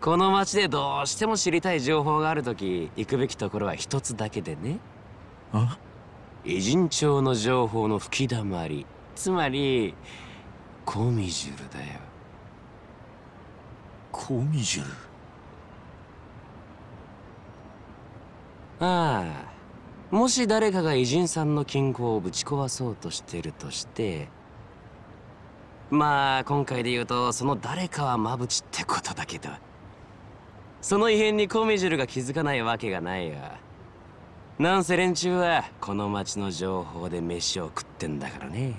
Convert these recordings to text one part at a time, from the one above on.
この町でどうしても知りたい情報があるとき、行くべきところは一つだけでね。 あ？ 偉人帳の情報の吹き溜まり、つまりコミジュルだよ。 コミジュル。 ああ、もし誰かが偉人さんの金庫をぶち壊そうとしてるとして、まあ今回で言うとその誰かはマブチってことだけど、その異変にコミジュルが気づかないわけがないよ。なんせ連中はこの町の情報で飯を食ってんだからね。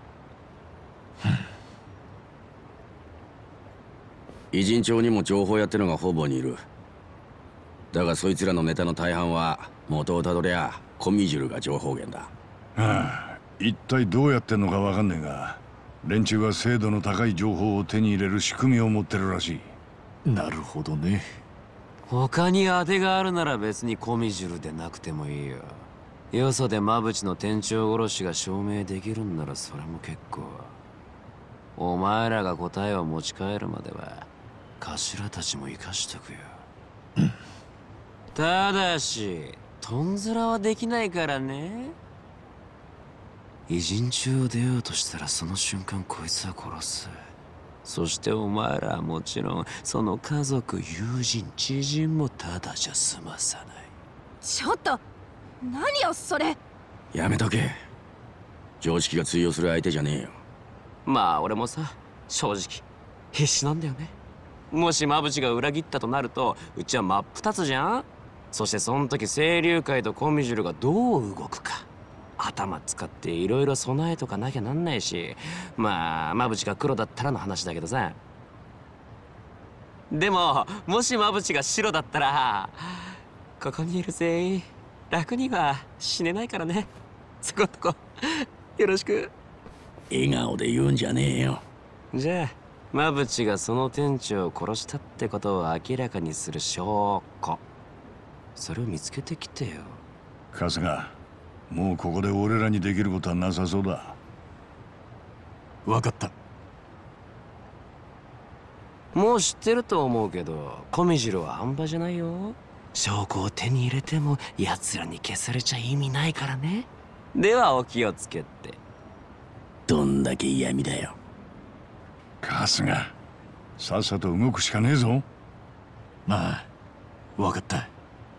偉人帳にも情報屋ってのが方々にいる。だがそいつらのネタの大半は元をたどりゃコミジュルが情報源だ。 ああ、一体どうやってんのかわかんねえが、連中は精度の高い情報を手に入れる仕組みを持ってるらしい。 なるほどね。 他に当てがあるなら別にコミジュルでなくてもいいよ。よそでマブチの店長殺しが証明できるんならそれも結構。お前らが答えを持ち帰るまでは頭たちも生かしとくよ。ただしトンズラはできないからね。偉人中を出ようとしたらその瞬間こいつは殺す。そしてお前らはもちろんその家族、友人、知人もただじゃ済まさない。 ちょっと何よそれ。 やめとけ。常識が通用する相手じゃねえよ。 まあ俺もさ、正直必死なんだよね。もしマブチが裏切ったとなるとうちは真っ二つじゃん。そしてその時清流会とコミジュルがどう動くか、頭使っていろいろ備えとかなきゃなんないし、まあマブチが黒だったらの話だけどさ。でももしマブチが白だったらここにいる全員楽には死ねないからね。そこんとこよろしく。 笑顔で言うんじゃねえよ。 じゃあマブチがその店長を殺したってことを明らかにする証拠、それを見つけてきてよ。 春日、もうここで俺らにできることはなさそうだ。 わかった。 もう知ってると思うけどコミジュルは半端じゃないよ。証拠を手に入れても奴らに消されちゃ意味ないからね。ではお気をつけて。 どんだけ嫌味だよ。 春日、さっさと動くしかねえぞ。 まあ、わかった。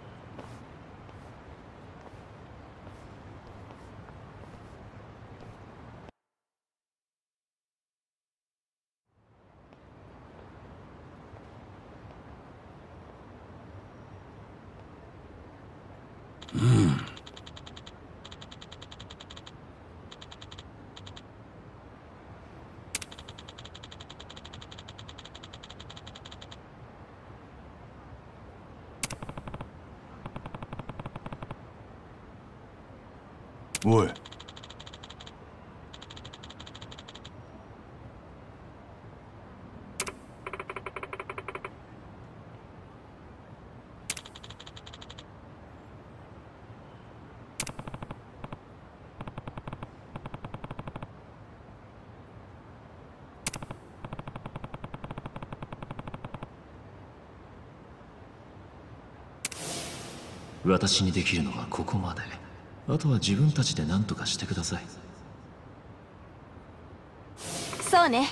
おい。 私にできるのはここまで。あとは自分たちで何とかしてください。 そうね。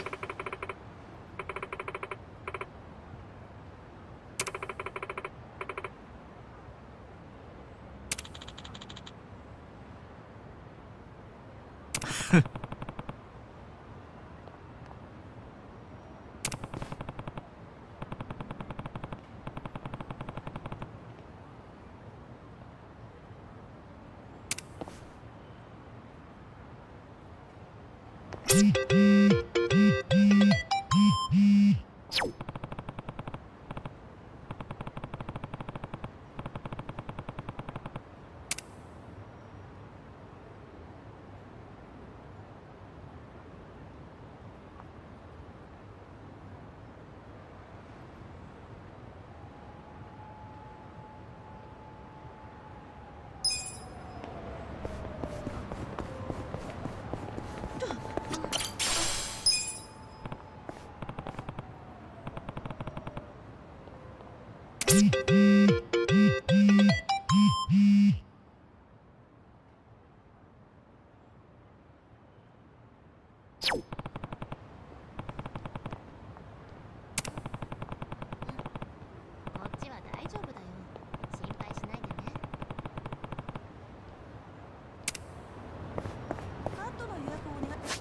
トの予約をお願い。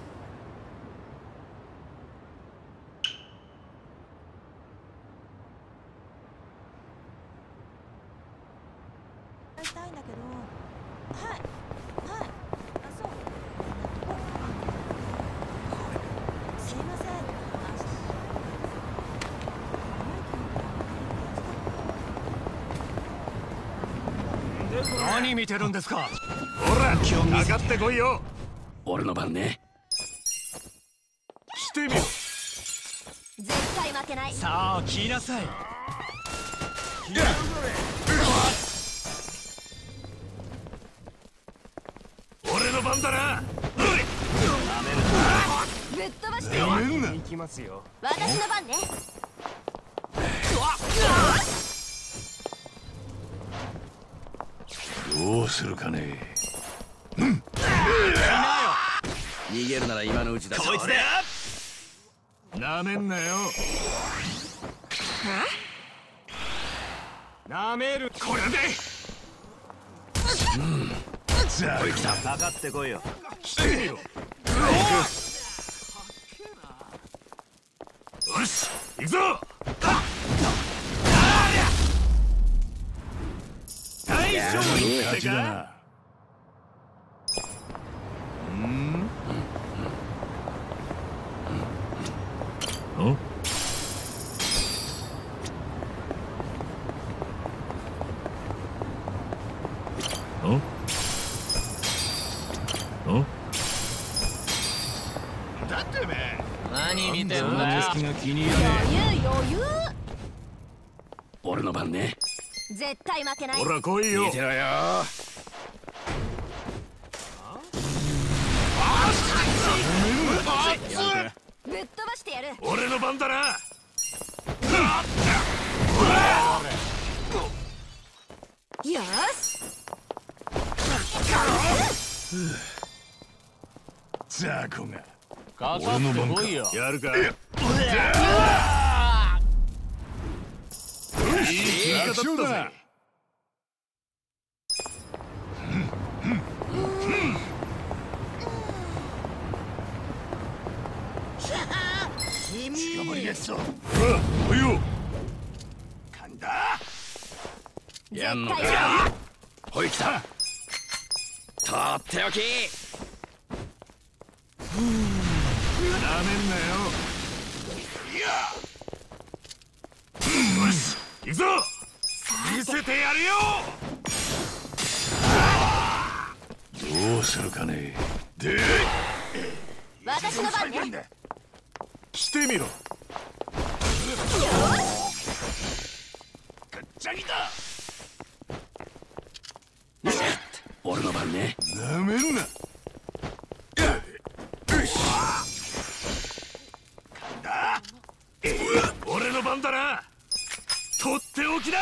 したいんだけど。はいはい。あ、そう。すいません。 何見てるんですか。ほら、上がってこいよ。 俺の番ね。 してみろ。 絶対負けない。 さあ来なさい。俺の番だな。 ぶっ飛ばして。 やめんな。 行きますよ。 私の番ね。 どうするかね。 逃げるなら今のうちだ。 こいつだよ。なめんなよ。なめる。これで。 さあ、 かかってこいよ。してみろ。よし、行くぞ。大勝負勝ちだな。 だってめ。 何見てんだよ。気が気に入らね余裕。 俺の番ね。 絶対負けない。 ほら来いよ。 見てろよ。 ぶっ飛ばしてやる。 俺の番だな。 よし。 ザコがか俺の番か。 やるか。いい切り方だったぜ。 捕まりやつぞ。ほら、来いよ。 なんだ。 やんのか。ほい来た。とっておき。 なめんなよ。よし、行くぞ。見せてやるよ。 どうするかね。で、 私の番ね。 してみろ。 ガッチャギだ。 俺の番ね。 なめんな。 俺の番だな。とっておきだ。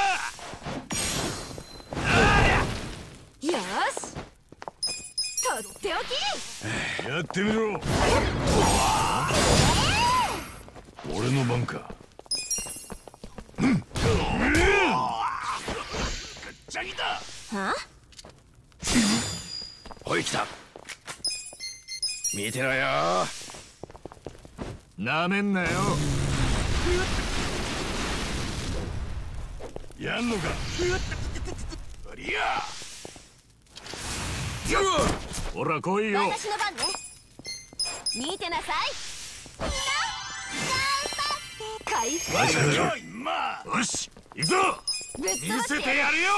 よし。とっておき。 やってみろ。俺の番か。 ジャギだ。 は？ ほい来た。見てろよ。 なめんなよ。 やんのか。 いや。ほら来いよ。 私の番ね。見てなさい。みんな頑張って回復。 よし、行くぞ。 ぶっ飛見ばしてせてやるよ。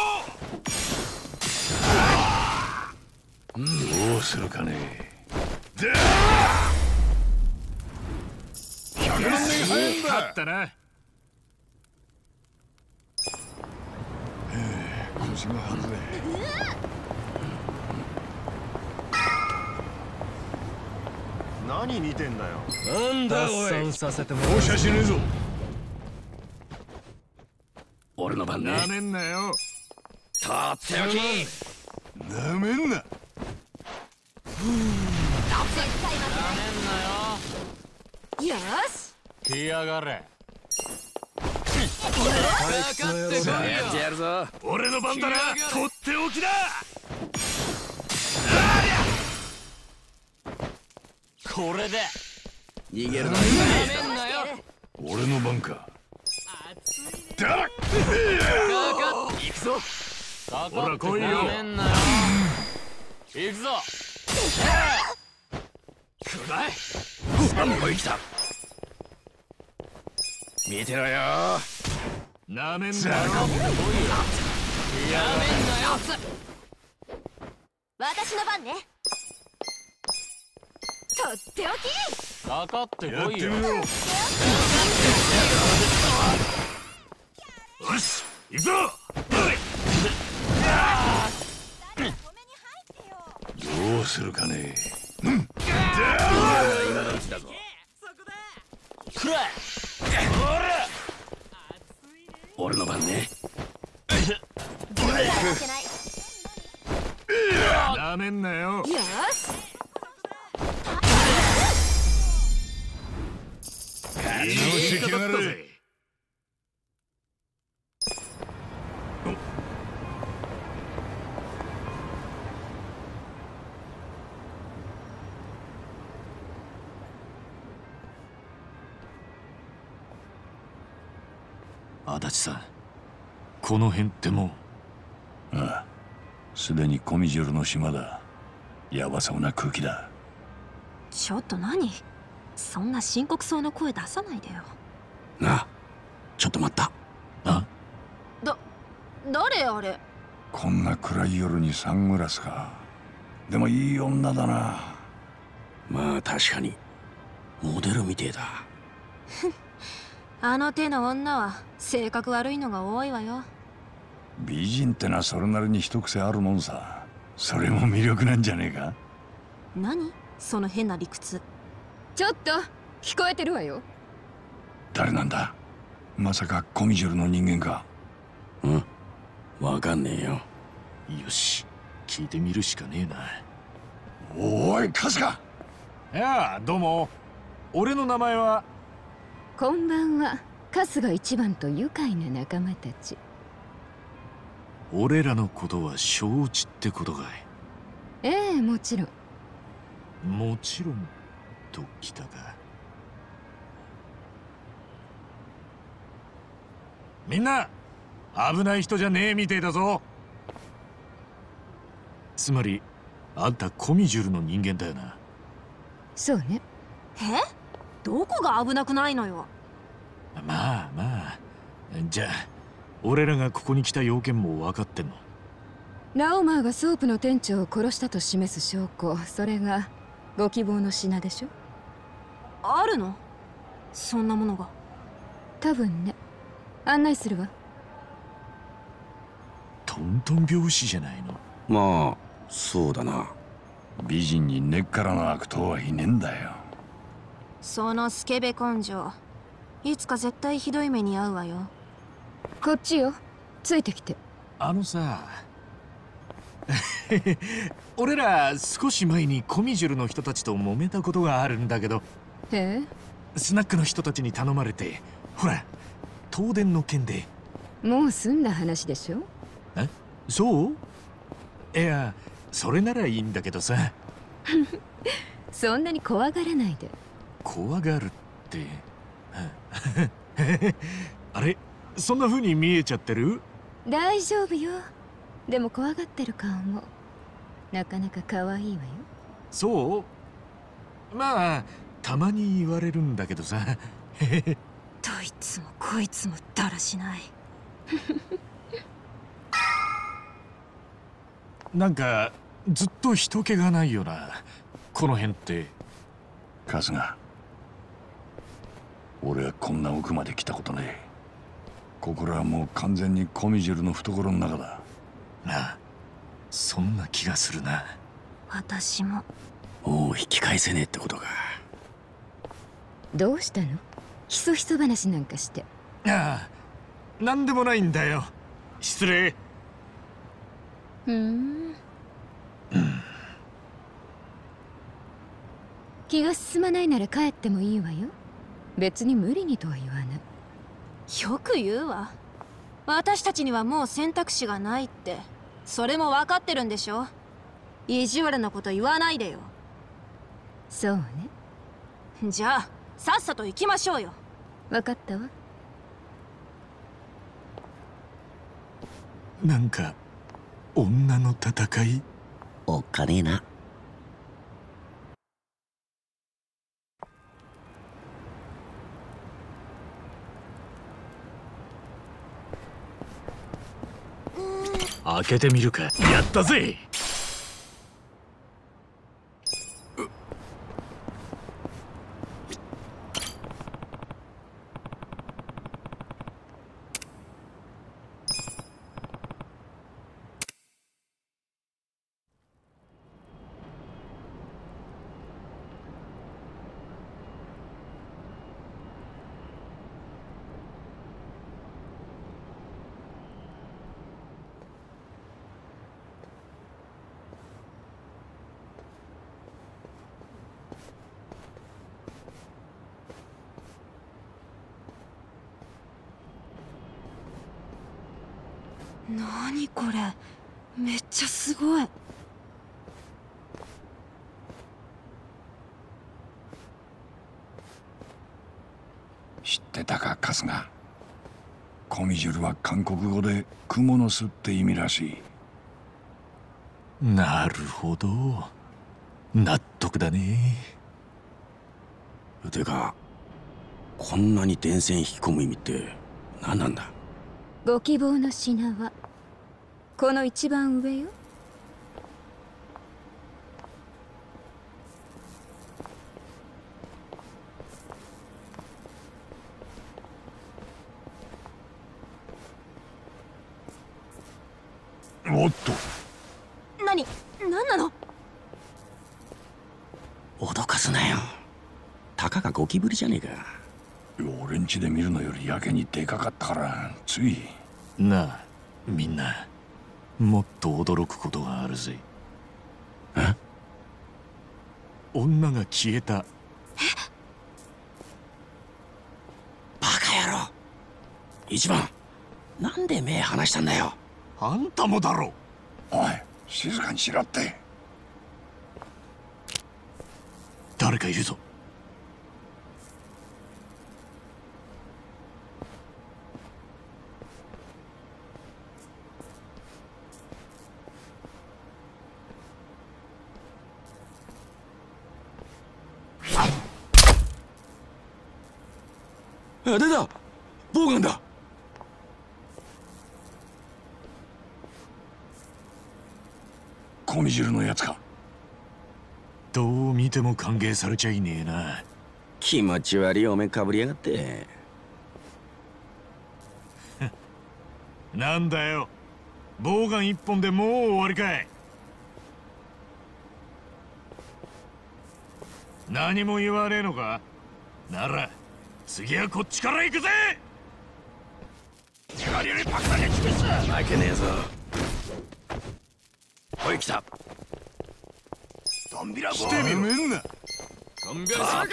どうするかね。 100万年早いんだ。勝ったな。 腰が外れ。 何見てんだよ。 なんだおい。させてもら放射しねえぞ。 俺の番ね。 なめんなよ。 とっておき。 なめんな。 絶対負けない。よし。 来やがれ。 さあやってやるぞ。 俺の番だな。とっておきだ。 これで逃げるな。 やめんなよ。 俺の番か。だら行くぞ。 ほら来いよ。 やめんなよ。行くぞ。くらえ。 3歩生きた。見てろよ。 なめんなよ。 やめんなよ。 私の番ね。とっておき。 かかってやってみよこいよ。 う。よし行くぞ。 止めに入ってよ。 どうするかね。 今のうちだぞ。 くらえ。 俺の番ね。 絶対負けない。 なめんなよ。 よし。 いいのしてきやがる。 足立さん、この辺ってもああ、すでにコミジュルの島だ。やばそうな空気だ。 ちょっと何？そんな深刻そうな声出さないでよ。 なあ、ちょっと待った。 あ誰あれ？ こんな暗い夜にサングラスか。でもいい女だな。 まあ確かにモデルみてえだ。 あの手の女は性格悪いのが多いわよ。 美人ってのはそれなりに一癖あるもんさ。それも魅力なんじゃねえか。 何？その変な理屈。 ちょっと聞こえてるわよ。 誰なんだ？まさかコミジュルの人間か。 うん、わかんねえよ。 よし、聞いてみるしかねえな。 おい春日。 いやあどうも。俺の名前は。 こんばんは。春日一番と愉快な仲間たち。 俺らのことは承知ってことかい。 ええ、もちろん。 もちろんときたか。 みんな危ない人じゃねえみてえだぞ。 つまりあんたコミジュルの人間だよな。 そうね。 え？どこが危なくないのよ。 まあまあ、じゃあ俺らがここに来た要件も分かってんの？ ラオマーがソープの店長を殺したと示す証拠、それがご希望の品でしょ。 あるの？そんなものが。 多分ね。案内するわ。 トントン拍子じゃないの。 まあそうだな。 美人に根っからの悪党はいねえんだよ。 そのスケベ根性、いつか絶対ひどい目に遭うわよ。 こっちよ。ついてきて。 あのさ俺ら少し前にコミジュルの人たちと揉めたことがあるんだけど、 えスナックの人たちに頼まれて、ほら東電の件で。 え、もう済んだ話でしょ。 え、そう？いや、それならいいんだけどさ。 そんなに怖がらないで。 怖がるってあれ、そんな風に見えちゃってる？ 大丈夫よ。でも怖がってる顔もなかなか可愛いわよ。 そう？まあたまに言われるんだけどさ。 どいつもこいつもだらしない。 なんかずっと人気がないよな、この辺って。 春日、俺はこんな奥まで来たことねえ。ここらはもう完全にコミジュルの懐の中だ。 なあ、そんな気がするな。 私も。 もう引き返せねえってことか。 どうしたの？ひそひそ話なんかして。 ああ、なんでもないんだよ。失礼。 気が進まないなら帰ってもいいわよ。別に無理にとは言わない。 よく言うわ。私たちにはもう選択肢がないって。それも分かってるんでしょ。意地悪なこと言わないでよ。 そうね。 じゃあさっさと行きましょうよ。 分かったわ。 なんか女の戦い。 おっかねえな。 開けてみるか。やったぜ。 なにこれ、めっちゃすごい。 知ってたか春日。コミジュルは韓国語で蜘蛛の巣って意味らしい。 なるほど、納得だね。 てかこんなに電線引き込む意味って何なんだ。 ご希望の品はこの一番上よ。 おっと、 何なの。 脅かすなよ。たかがゴキブリじゃねえか。 俺ん家で見るのよりやけにでかかったからつい。 なあみんな、もっと驚くことがあるぜ。 え？ 女が消えた。 バカ野郎。一番なんで目離したんだよ。 あんたもだろ。 おい、静かにしろって。 誰かいるぞ。 あ、出た。ボウガンだ。 コミジュルのやつか。 どう見ても歓迎されちゃいねえな。 気持ち悪いお面かぶりやがって。 なんだよ、ボウガン一本でもう終わりかい。何も言わねえのか。なら次はこっちから行くぜ。 負けねえぞ。おい、来た。ドンビラボー。 してみろ。 コンビャー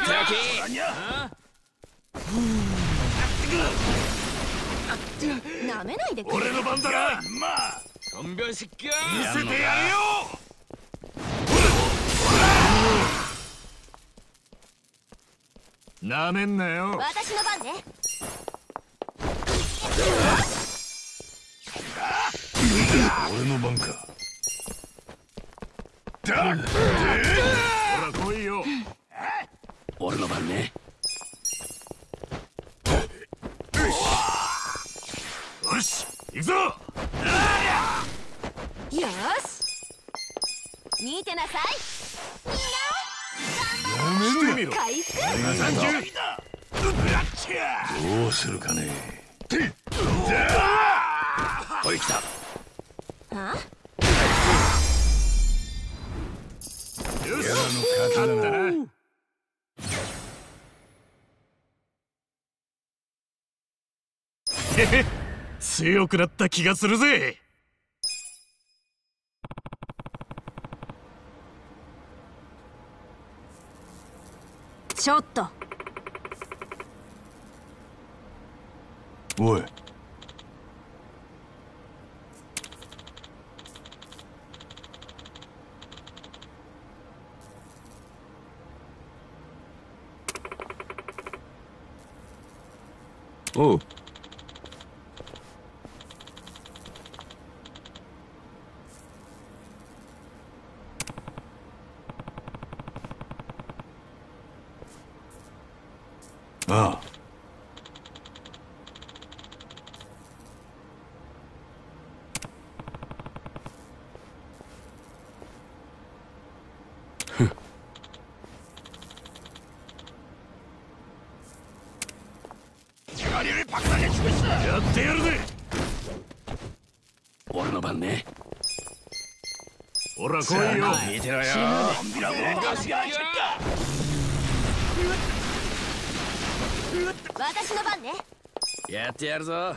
なめないでくれ。 俺の番だな。 まあコンビャーシッキャ見せてやるよ。なめんなよ。 私の番ね。 俺の番か。 ほら来いよ。 俺の番ね。 よし行くぞ。 よし、見てなさい。 してみろ。 回復。 どうするかね。 おい、来た。 はよし、 やらの勝ちだな。 へへ、強くなった気がするぜ。 ちょっと。 おい、 おう。 ああ。 やってやるぜ。 俺の番ね。 ほら来いよ。 見てろよ。 私の番ね。 やってやるぞ。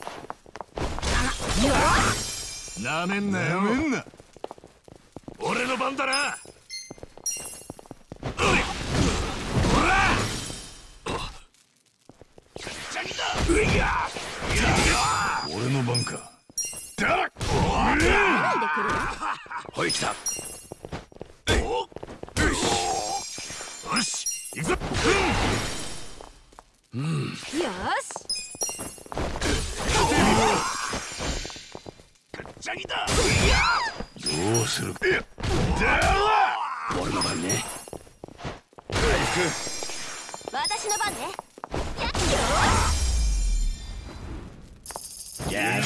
なめんなよ。俺の番だな。 俺の番か。 ほい来た。 よし行くぞ。 よし。 どうするか。 俺の番ね。 私の番ね。 やる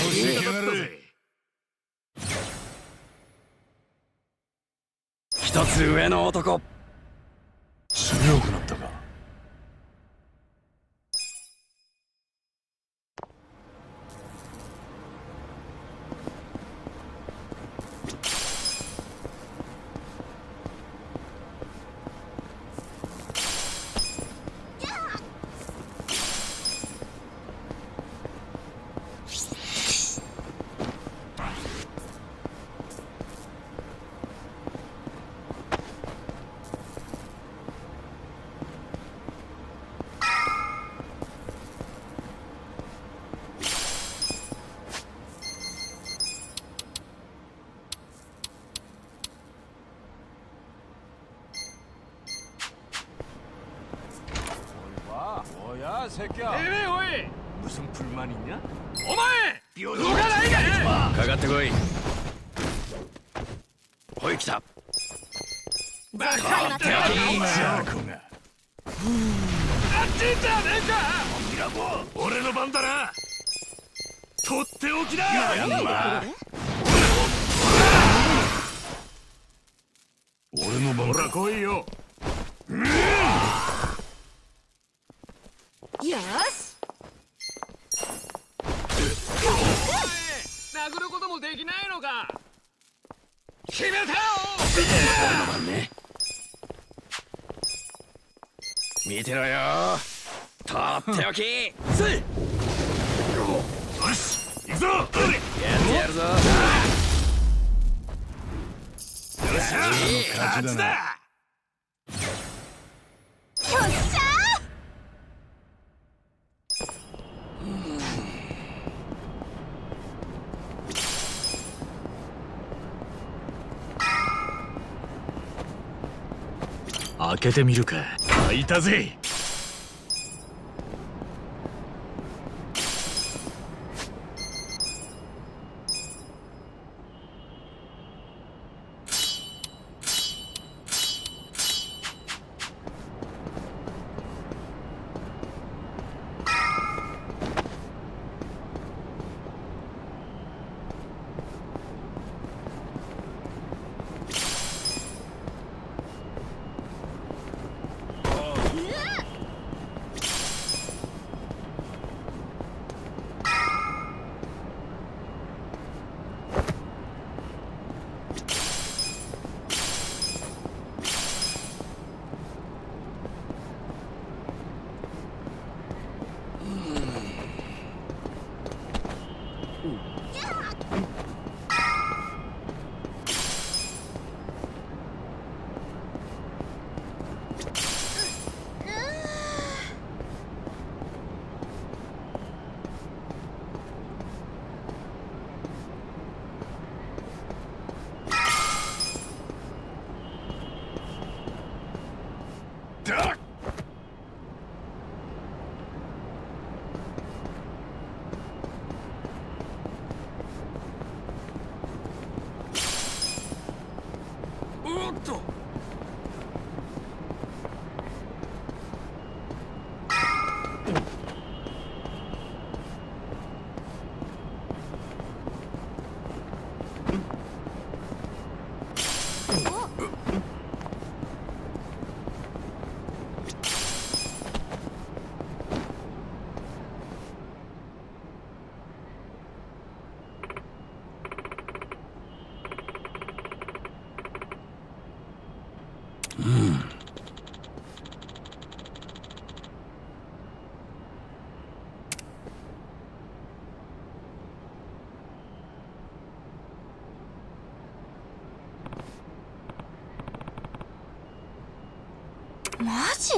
一つ上の男。 強くなったか。 かかってこい。ほい来た。 俺の番だな。とっておきだ。 俺の番ほらか。 来いよ。 よし。 殴ることもできないのか。決めたよ。 俺の番ね。見てろよ。とっておき。つい。 よし行くぞ。 やってやるぞ。 よっしゃ勝ちだな。 よっしゃ開けてみるか。 開いたぜ。 マジ？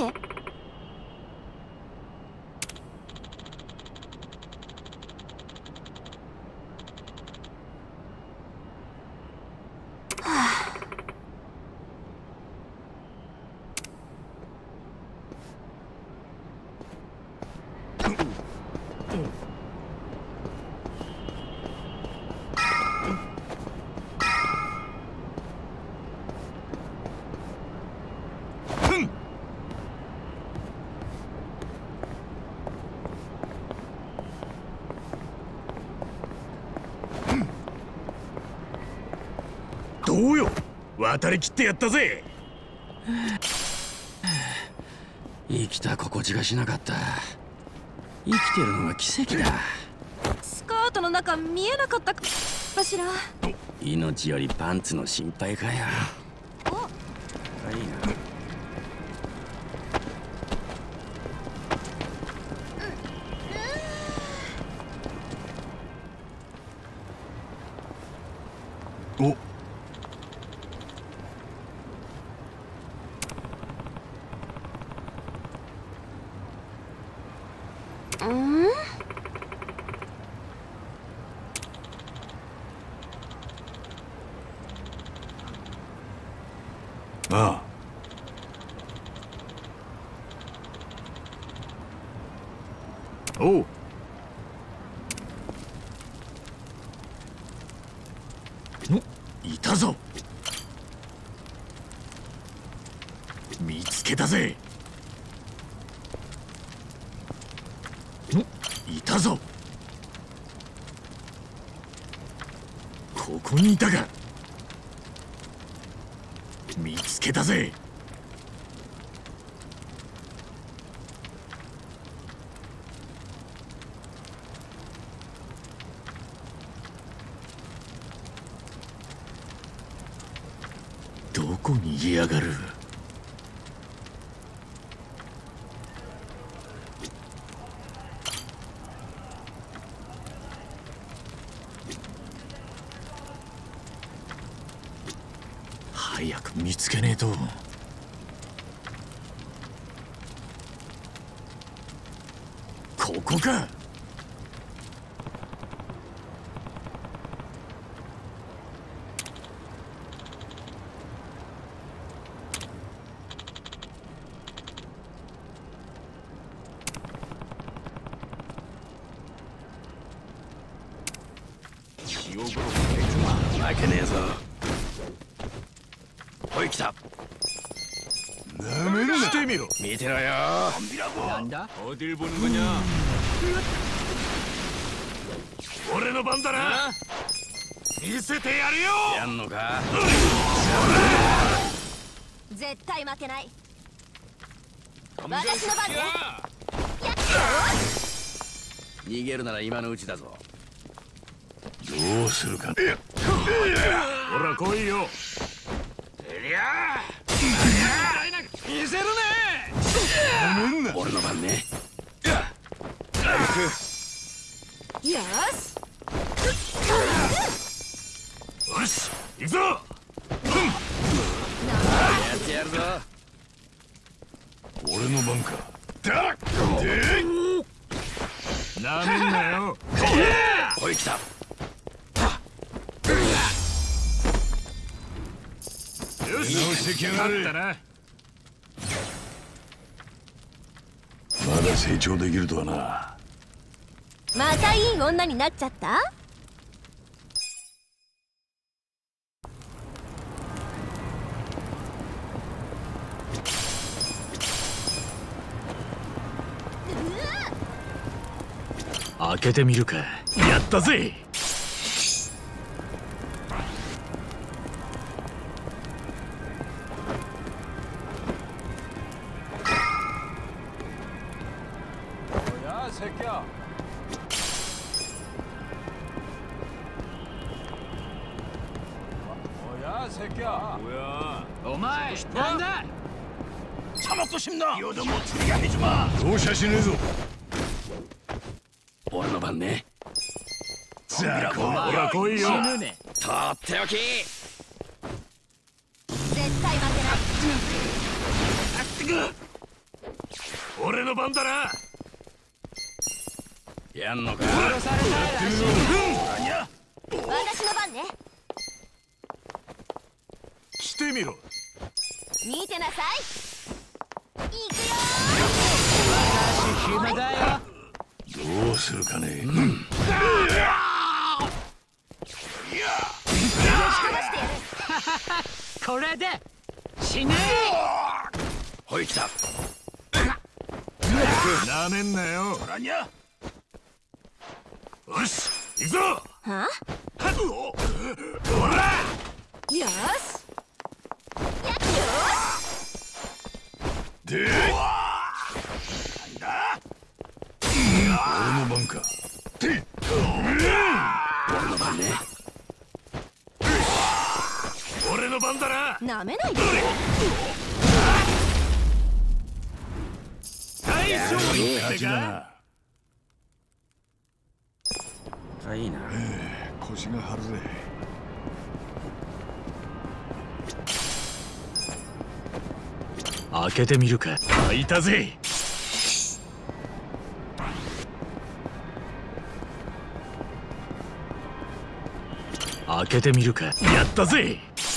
どうよ、渡りきってやったぜ。 生きた心地がしなかった。生きてるのが奇跡だ。 スカートの中見えなかったかしら。 命よりパンツの心配かよ。 お、 いいな。 お、ああ。 おう。いたぞ。見つけたぜ。いたぞ。ここにいたか。見つけたぜ。どこにいやがる。早く見つけねえと。ここか。 負けねえぞ。おい、来た。 なめるな。 してみろ。 見てろよ。 なんだ。어딜 보는 거냐。俺の番だな。見せてやるよ。 やんのか。 絶対負けない。私の番ね。やっ逃げるなら今のうちだぞ。 どうするか。 ほら来いよ。見せるね。 俺の番ね。 よし。 よし、行くぞ。 やってやるぞ。 俺の番か。 なめんなよ。 おい、来た。 よし、勝ったな。 まだ成長できるとはな。 またいい女になっちゃった？ 開けてみるか。やったぜ。 야, 새끼야. 뭐야? お前なんだ。 처먹고 싶나? 요도 못 치게 해주마. 도샤시네ぞ. 俺の番ね。 자, 고마워. 来いよ。 とっておき。 絶対負けない。 俺の番だな。 やんのか。 何や？ 私の番ね。 来てみろ。 見てなさい。行くよ。 暇だよ。どうするかね。 これで死ね。 ほい来た。 なめんなよ。そらにゃ。よし、行くぞ。 は？ ほら。 よし。 で、なんだ。俺の番か。 俺の番ね。 俺の番だな。 なめないで。 大丈夫ってか。 いいな。 腰が張るぜ。 開けてみるか。 開いたぜ。 開けてみるか。 やったぜ。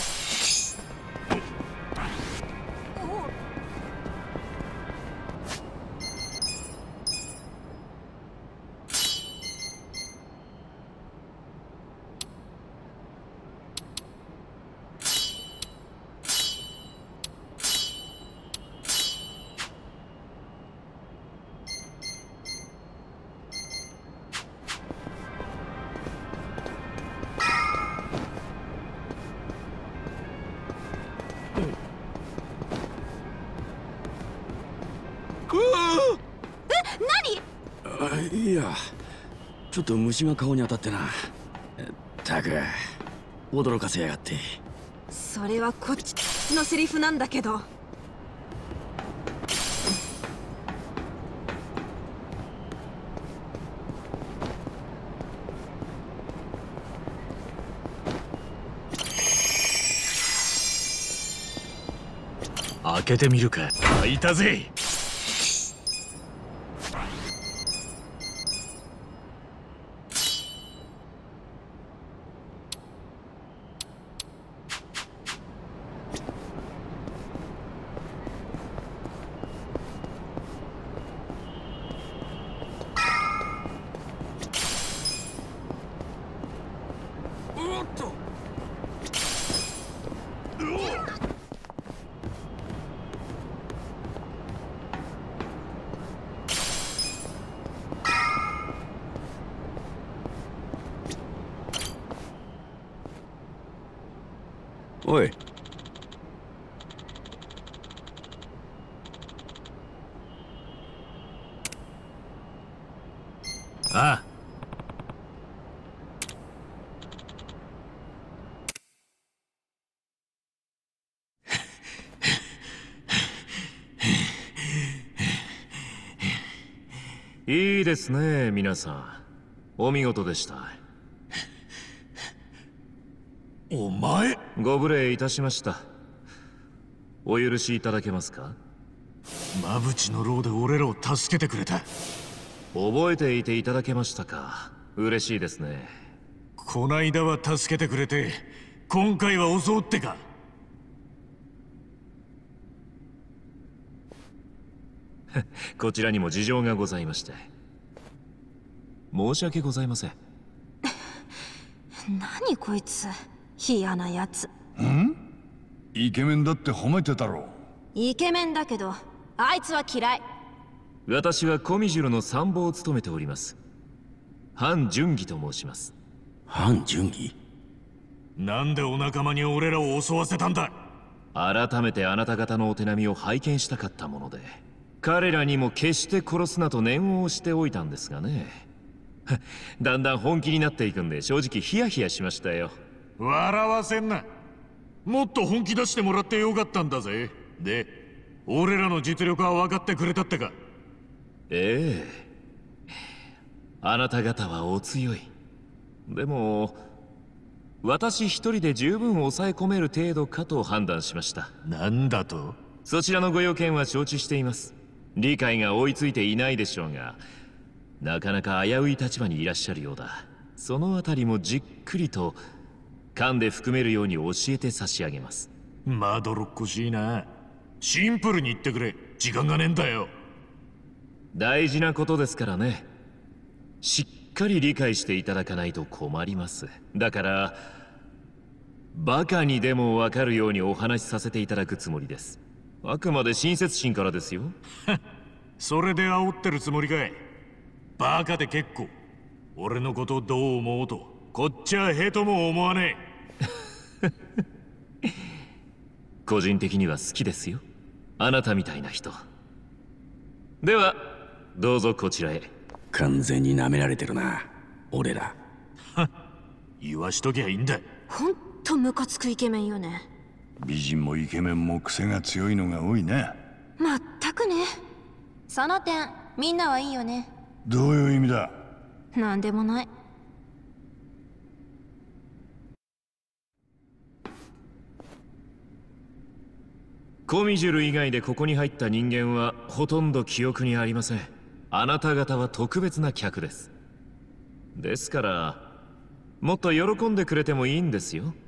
いや、ちょっと虫が顔に当たってな。ったく驚かせやがって。 それはこっちのセリフなんだけど。 開けてみるか。 開いたぜ。 おい。 ああ。 いいですね、皆さん。お見事でした。 お前。 ご無礼いたしました。お許しいただけますか？ 馬淵の牢で俺らを助けてくれた。 覚えていていただけましたか。嬉しいですね。 こないだは助けてくれて、今回は襲うってか。 こちらにも事情がございまして。申し訳ございません。 何こいつ、嫌なやつ。 イケメンだって褒めてたろ。 イケメンだけどあいつは嫌い。 私はコミジュルの参謀を務めております。范純義と申します。 範純義？ なんでお仲間に俺らを襲わせたんだ？ 改めてあなた方のお手並みを拝見したかったもので、彼らにも決して殺すなと念をしておいたんですがね。だんだん本気になっていくんで正直ヒヤヒヤしましたよ。 笑わせんな。 もっと本気出してもらってよかったんだぜ。で、俺らの実力は分かってくれたってか。 ええ、あなた方はお強い。でも私一人で十分抑え込める程度かと判断しました。 なんだと？ そちらのご用件は承知しています。理解が追いついていないでしょうが、なかなか危うい立場にいらっしゃるようだ。そのあたりもじっくりと勘で含めるように教えて差し上げます。 まどろっこしいな。シンプルに言ってくれ。時間がねえんだよ。 大事なことですからね。しっかり理解していただかないと困ります。だからバカにでも分かるようにお話しさせていただくつもりです。あくまで親切心からですよ。 それで煽ってるつもりかい。バカで結構。俺のことどう思おうとこっちはへとも思わねえ。個人的には好きですよ、あなたみたいな人。ではどうぞこちらへ。 完全に舐められてるな、俺ら。 言わしときゃいいんだ。 ほんとムカつくイケメンよね。 美人もイケメンも癖が強いのが多いね。 まったくね。その点みんなはいいよね。 どういう意味だ？ なんでもない。 コミジュル以外でここに入った人間はほとんど記憶にありません。あなた方は特別な客です。ですからもっと喜んでくれてもいいんですよ。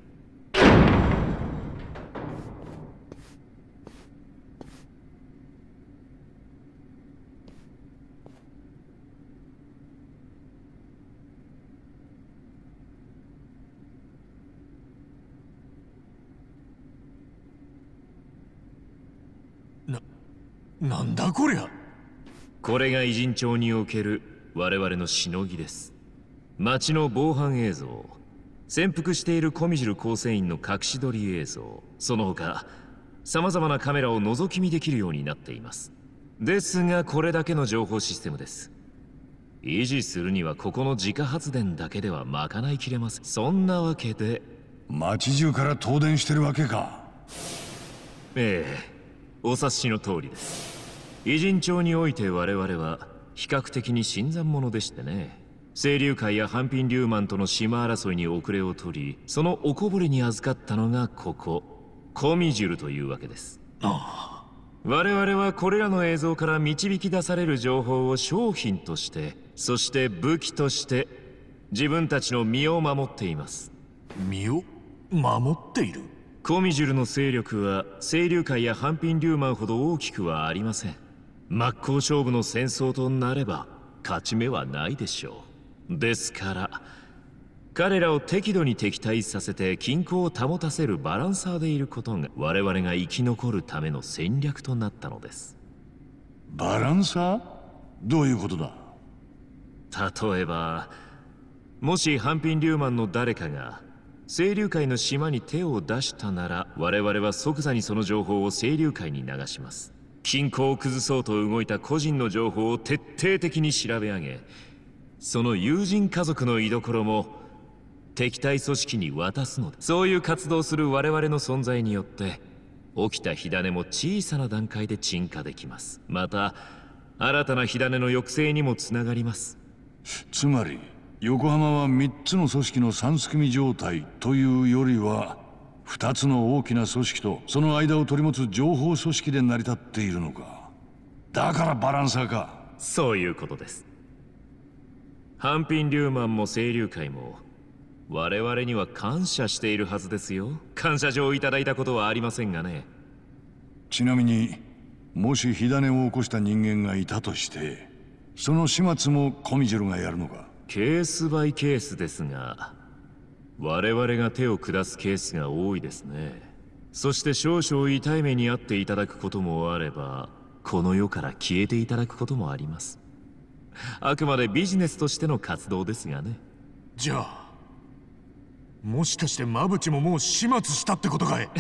なんだこりゃ。 これが偉人町における我々のしのぎです。街の防犯映像、潜伏しているコミジュル構成員の隠し撮り映像、その他様々なカメラを覗き見できるようになっています。ですがこれだけの情報システムです。維持するにはここの自家発電だけでは賄いきれません。そんなわけで街中から東電してるわけか。 ええ、お察しの通りです。偉人町において我々は比較的に新参者でしてね。清流会や半品リューマンとの島争いに遅れを取り、そのおこぼれに預かったのがここコミジュルというわけです。我々はこれらの映像から導き出される情報を商品として、そして武器として自分たちの身を守っています。 身を守っている？ コミジュルの勢力は清流会や半品リューマンほど大きくはありません。真っ向勝負の戦争となれば勝ち目はないでしょう。ですから彼らを適度に敵対させて均衡を保たせるバランサーでいることが我々が生き残るための戦略となったのです。 バランサー？どういうことだ？ 例えばもし半品リューマンの誰かが清流会の島に手を出したなら、我々は即座にその情報を清流会に流します。均衡を崩そうと動いた個人の情報を徹底的に調べ上げ、その友人家族の居所も敵対組織に渡すのです。そういう活動する我々の存在によって起きた火種も小さな段階で鎮火できます。また新たな火種の抑制にもつながります。 つまり横浜は3つの組織の三すくみ状態というよりは2つの大きな組織とその間を取り持つ情報組織で成り立っているのか。だからバランサーか。 そういうことです。半品リューマンも清流会も我々には感謝しているはずですよ。感謝状をいただいたことはありませんがね。 ちなみにもし火種を起こした人間がいたとしてその始末もコミジュルがやるのか。 ケースバイケースですが我々が手を下すケースが多いですね。そして少々痛い目に遭っていただくこともあればこの世から消えていただくこともあります。あくまでビジネスとしての活動ですがね。 じゃあもしかしてマブチももう始末したってことかい？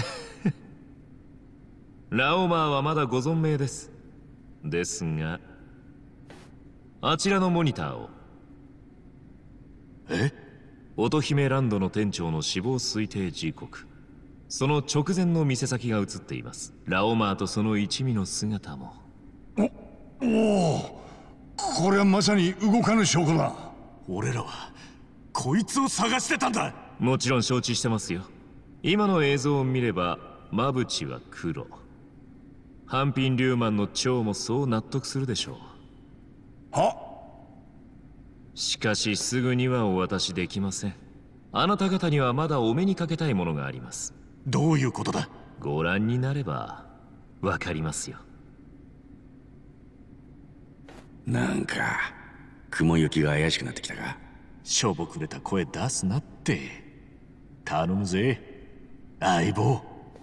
ラオマーはまだご存命です。ですがあちらのモニターを。 え？ 乙姫ランドの店長の死亡推定時刻その直前の店先が映っています。ラオマーとその一味の姿も。 おお、これはまさに動かぬ証拠だ。 俺らはこいつを探してたんだ。 もちろん承知してますよ。今の映像を見ればマブチは黒、ハンピン・リューマンの長もそう納得するでしょう。 は？ しかしすぐにはお渡しできません。あなた方にはまだお目にかけたいものがあります。 どういうことだ？ ご覧になればわかりますよ。 なんか雲行きが怪しくなってきたか。 しょぼくれた声出すなって。頼むぜ相棒。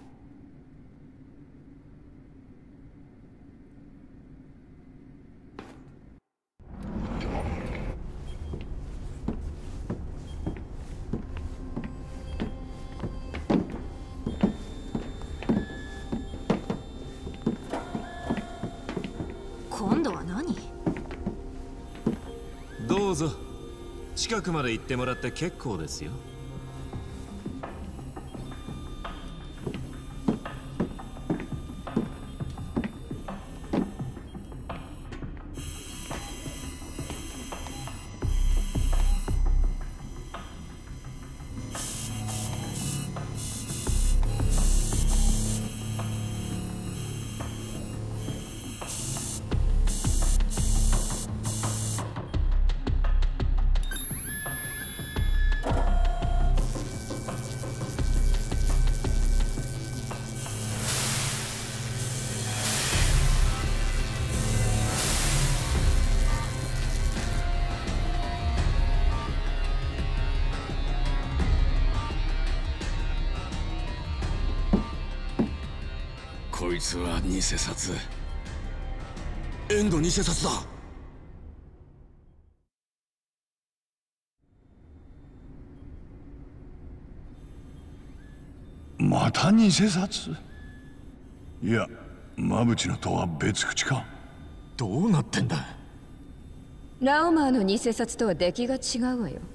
今度は何？ どうぞ近くまで行ってもらって結構ですよ。 こいつは偽札。エンド偽札だ。 また偽札？いや、マブチのとは別口か。 どうなってんだ？ ラオマーの偽札とは出来が違うわよ。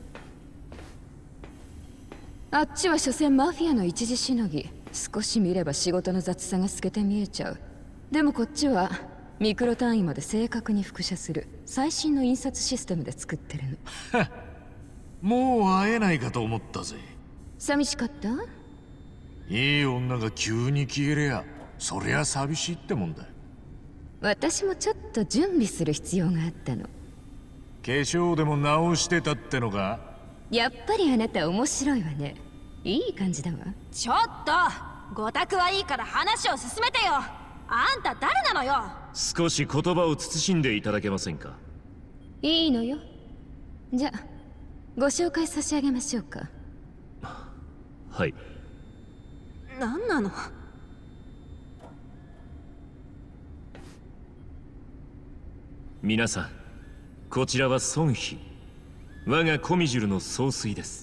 あっちは所詮マフィアの一時しのぎ。少し見れば仕事の雑さが透けて見えちゃう。でもこっちはミクロ単位まで正確に複写する最新の印刷システムで作ってるの。 もう会えないかと思ったぜ。 寂しかった？ いい女が急に消えりゃそりゃ寂しいってもんだ。 私もちょっと準備する必要があったの。 化粧でも直してたってのか？ やっぱりあなた面白いわね。いい感じだわ。 ちょっとごたくはいいから話を進めてよ。あんた誰なのよ。 少し言葉を慎んでいただけませんか？ いいのよ。じゃあご紹介差し上げましょうか。 はい。 何なの？ 皆さん、こちらは孫妃、我がコミジュルの総帥です。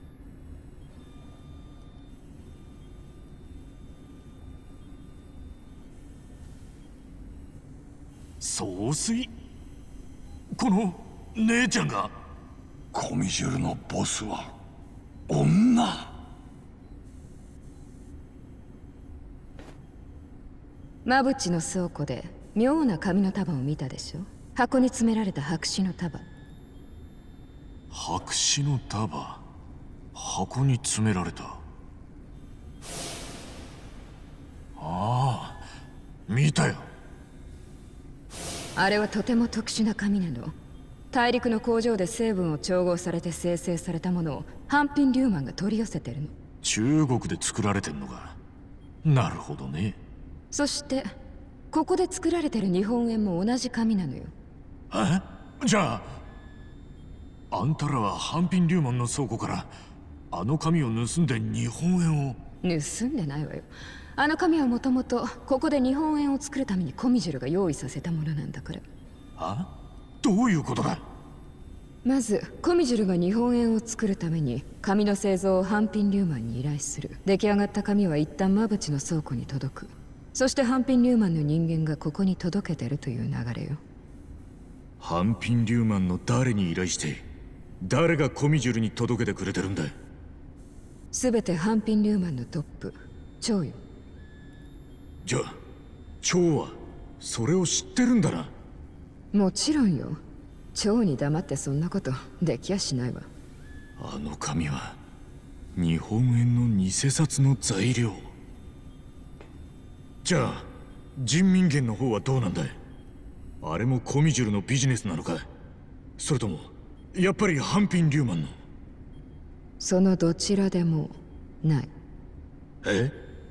総帥？この姉ちゃんが？ コミジュルのボスは女？ マブチの倉庫で妙な紙の束を見たでしょ。箱に詰められた白紙の束。 白紙の束、箱に詰められた。ああ、見たよ。 あれはとても特殊な紙なの。大陸の工場で成分を調合されて生成されたものをハンピン・リューマンが取り寄せてるの。 中国で作られてんのか。なるほどね。 そしてここで作られてる日本円も同じ紙なのよ。 え？じゃああんたらはハンピン・リューマンの倉庫からあの紙を盗んで日本円を？ 盗んでないわよ。あの紙はもともとここで日本円を作るためにコミジュルが用意させたものなんだから。 あ？どういうことだ？ まずコミジュルが日本円を作るために紙の製造をハンピン・リューマンに依頼する。出来上がった紙は一旦マブチの倉庫に届く。そしてハンピン・リューマンの人間がここに届けてるという流れよ。 ハンピン・リューマンの誰に依頼して誰がコミジュルに届けてくれてるんだ？ 全てハンピン・リューマンのトップ蝶よ。 じゃあ蝶はそれを知ってるんだな。 もちろんよ。蝶に黙ってそんなことできやしないわ。 あの紙は日本円の偽札の材料。じゃあ人民元の方はどうなんだい。あれもコミジュルのビジネスなのか、それともやっぱりハンピン・リューマンの。 そのどちらでもない。 え？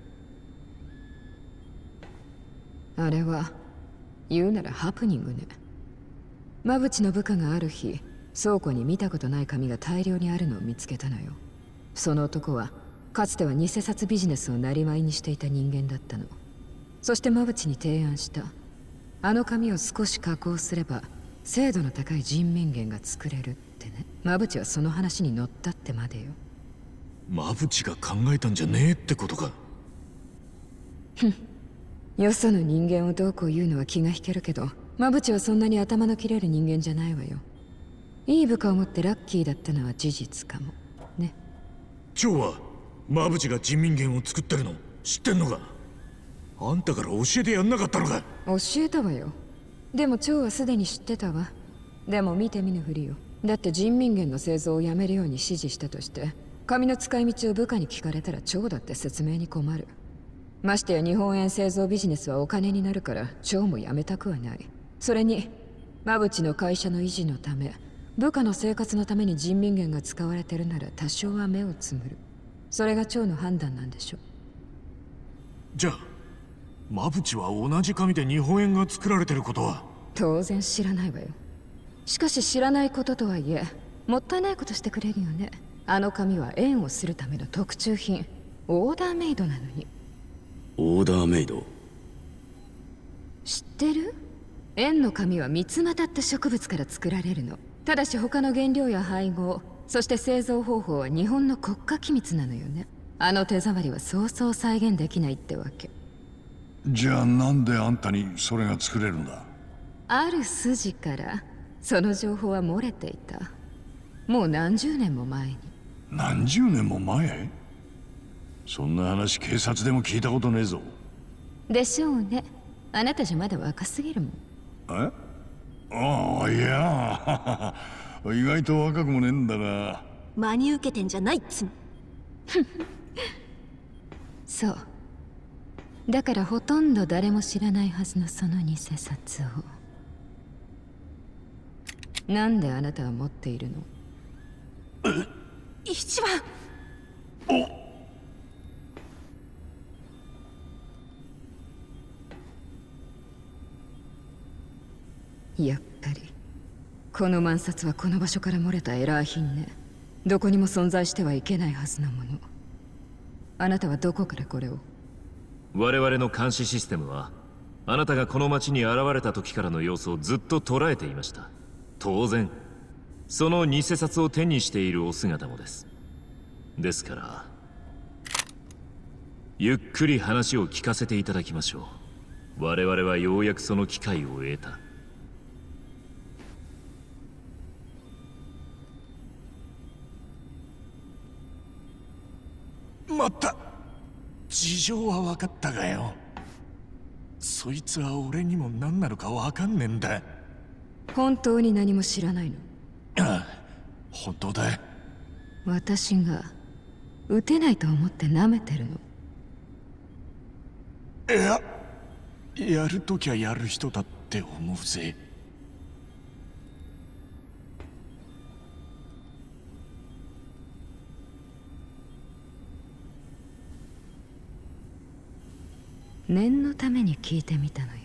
あれは言うならハプニングね。馬淵の部下がある日、倉庫に見たことない紙が大量にあるのを見つけたのよ。その男はかつては偽札ビジネスを生業にしていた人間だったの。そして馬淵に提案した。あの紙を少し加工すれば精度の高い人民元が作れるってね。馬淵はその話に乗ったってまでよ。 馬淵が考えたんじゃねえってことか。 よその人間をどうこう言うのは気が引けるけど、馬淵はそんなに頭の切れる人間じゃないわよ。いい部下を持ってラッキーだったのは事実かもね。 蝶は馬淵が人民元を作ってるの知ってんのか。あんたから教えてやんなかったのか。 教えたわよ。でも蝶はすでに知ってたわ。でも見て見ぬふりよ。だって人民元の製造をやめるように指示したとして紙の使い道を部下に聞かれたら蝶だって説明に困る。ましてや日本円製造ビジネスはお金になるから蝶もやめたくはない。それに馬淵の会社の維持のため部下の生活のために人民元が使われてるなら多少は目をつむる。それが蝶の判断なんでしょ。 じゃあ馬淵は同じ紙で日本円が作られてることは。 当然知らないわよ。しかし知らないこととはいえもったいないことしてくれるよね。あの紙は円をするための特注品、オーダーメイドなのに。 オーダーメイド？ 知ってる？円の紙はミツマタって植物から作られるの。ただし他の原料や配合、そして製造方法は日本の国家機密なのよね。あの手触りはそうそう再現できないってわけ。 じゃあなんであんたにそれが作れるんだ。 ある筋からその情報は漏れていた。もう何十年も前に。 何十年も前？そんな話警察でも聞いたことねえぞ。 でしょうね。あなたじゃまだ若すぎるもん。 え？ああ、いや意外と若くもねえんだが。 真に受けてんじゃないっつも。 そう。だからほとんど誰も知らないはずのその偽札を。なんであなたは持っているの？ 一番。 やっぱりこの万札はこの場所から漏れたエラー品ね。どこにも存在してはいけないはずのもの。あなたはどこからこれを？ 我々の監視システムはあなたがこの町に現れた時からの様子をずっと捉えていました。当然その偽札を手にしているお姿もです。ですからゆっくり話を聞かせていただきましょう。我々はようやくその機会を得た。 まった事情は分かったがよ。そいつは俺にも何なのか分かんねえんだ。 本当に何も知らないの？ ああ、本当だ。 私が撃てないと思って舐めてるの？ いや、やるときはやる人だって思うぜ。 念のために聞いてみたのよ。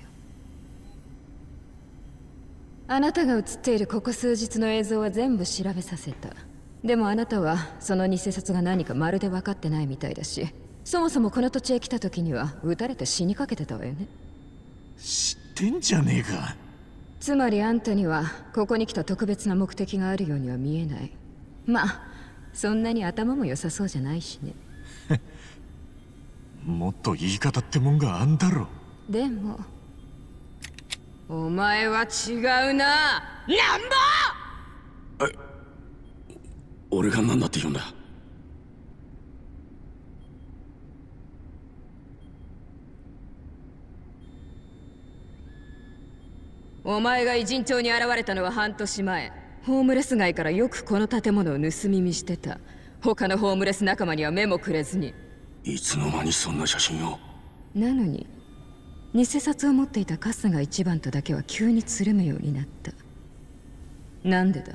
あなたが映っているここ数日の映像は全部調べさせた。でもあなたはその偽札が何かまるで分かってないみたいだし、そもそもこの土地へ来た時には撃たれて死にかけてたわよね。 知ってんじゃねえか。 つまりあんたにはここに来た特別な目的があるようには見えない。まあそんなに頭も良さそうじゃないしね。 もっと言い方ってもんがあんだろ。 でもお前は違うな、ランボー。 俺が何だって言うんだ。 お前が偉人町に現れたのは半年前。ホームレス街からよくこの建物を盗み見してた。他のホームレス仲間には目もくれずに。 いつの間にそんな写真を。 なのに偽札を持っていた春日一番とだけは急につるむようになった。なんでだ？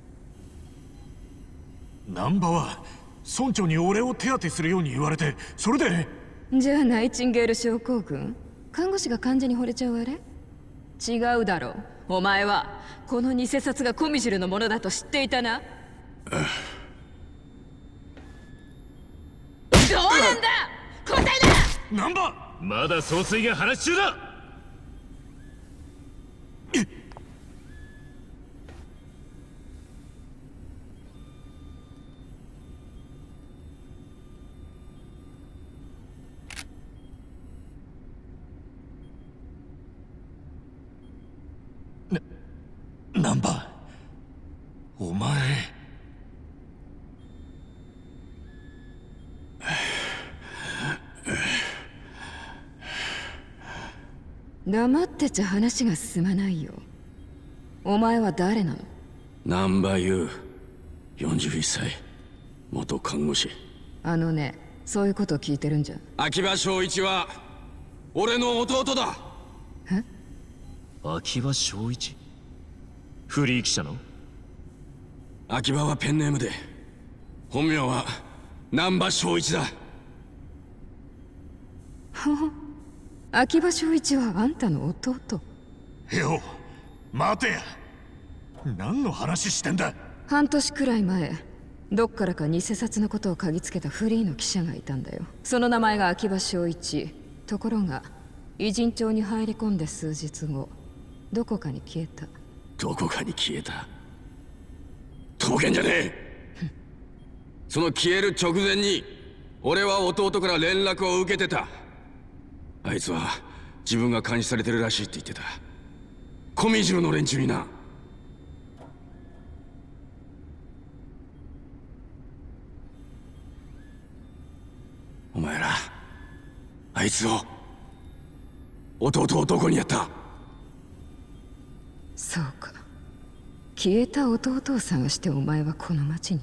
難波は村長に俺を手当てするように言われて、それで。 じゃあナイチンゲール症候群？看護師が患者に惚れちゃうあれ？違うだろう。お前はこの偽札がコミジュルのものだと知っていたな。どうなんだ！答えだ！ 難波！ まだ総帥が話中だ。 難波、お前。 黙ってちゃ話が進まないよ。お前は誰なの？ 難波優、41歳、元看護師。 ね、そういうことを聞いてるんじゃ。 秋葉正一は俺の弟だ。 え？ 秋葉正一？フリー記者の？ 秋葉はペンネームで、本名は難波正一だ。 秋葉正一はあんたの弟？ よ、待てや。何の話してんだ？ 半年くらい前、どっからか偽札のことを嗅ぎつけたフリーの記者がいたんだよ。その名前が秋葉正一。ところが偉人町に入り込んで数日後、どこかに消えた。 どこかに消えた？とぼけんじゃねえ。その消える直前に俺は弟から連絡を受けてた。あいつは自分が監視されてるらしいって言ってた。コミジュの連中にな。お前らあいつを、弟をどこにやった？ そうか。消えた弟を探してお前はこの町に。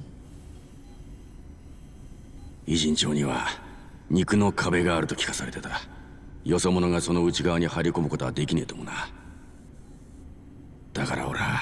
偉人町には肉の壁があると聞かされてた。よそ者がその内側に入り込むことはできねえともな。だから俺は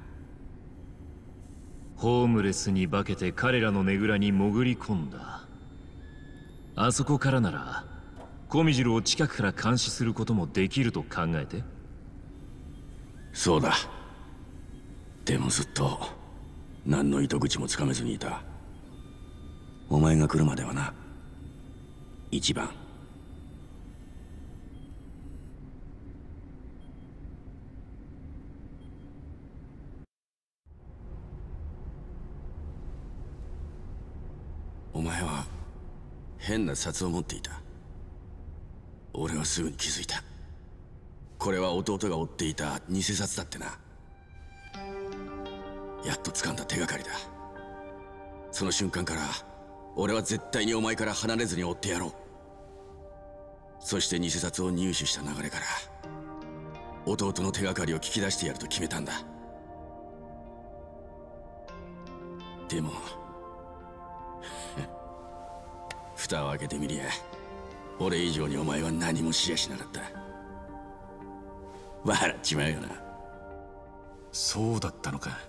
ホームレスに化けて彼らのねぐらに潜り込んだ。あそこからならコミジルを近くから監視することもできると考えて。 そうだ。でもずっと何の糸口もつかめずにいた。お前が来るまではな。一番。お前は変な札を持っていた。俺はすぐに気づいた。これは弟が追っていた偽札だってな。やっと掴んだ手がかりだ。その瞬間から俺は絶対にお前から離れずに追ってやろう。そして偽札を入手した流れから弟の手がかりを聞き出してやると決めたんだ。でも蓋を開けてみりゃ俺以上にお前は何もしやしなかった。笑っちまうよな。 そうだったのか。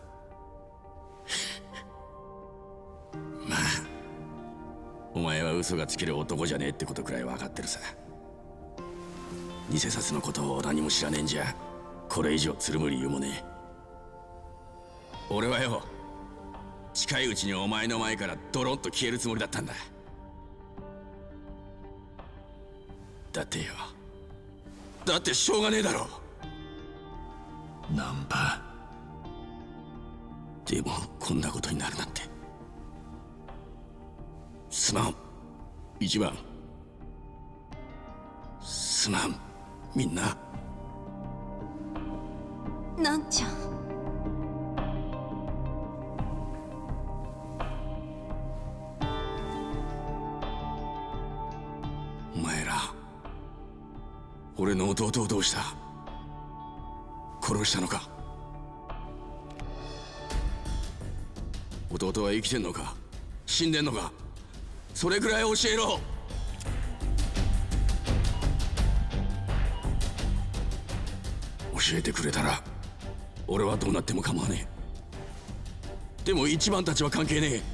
まあお前は嘘がつける男じゃねえってことくらい分かってるさ。偽札のことを何も知らねえんじゃこれ以上つるむ理由もねえ。俺はよ、近いうちにお前の前からドロンと消えるつもりだったんだ。だってしょうがねえだろ。 難波。 でもこんなことになるなんて。すまん一番。すまんみんな。 なんちゃん。 お前ら俺の弟をどうした？ 殺したのか？弟は生きてんのか死んでんのか、それくらい教えろ。教えてくれたら俺はどうなっても構わねえ。でも一番たちは関係ねえ。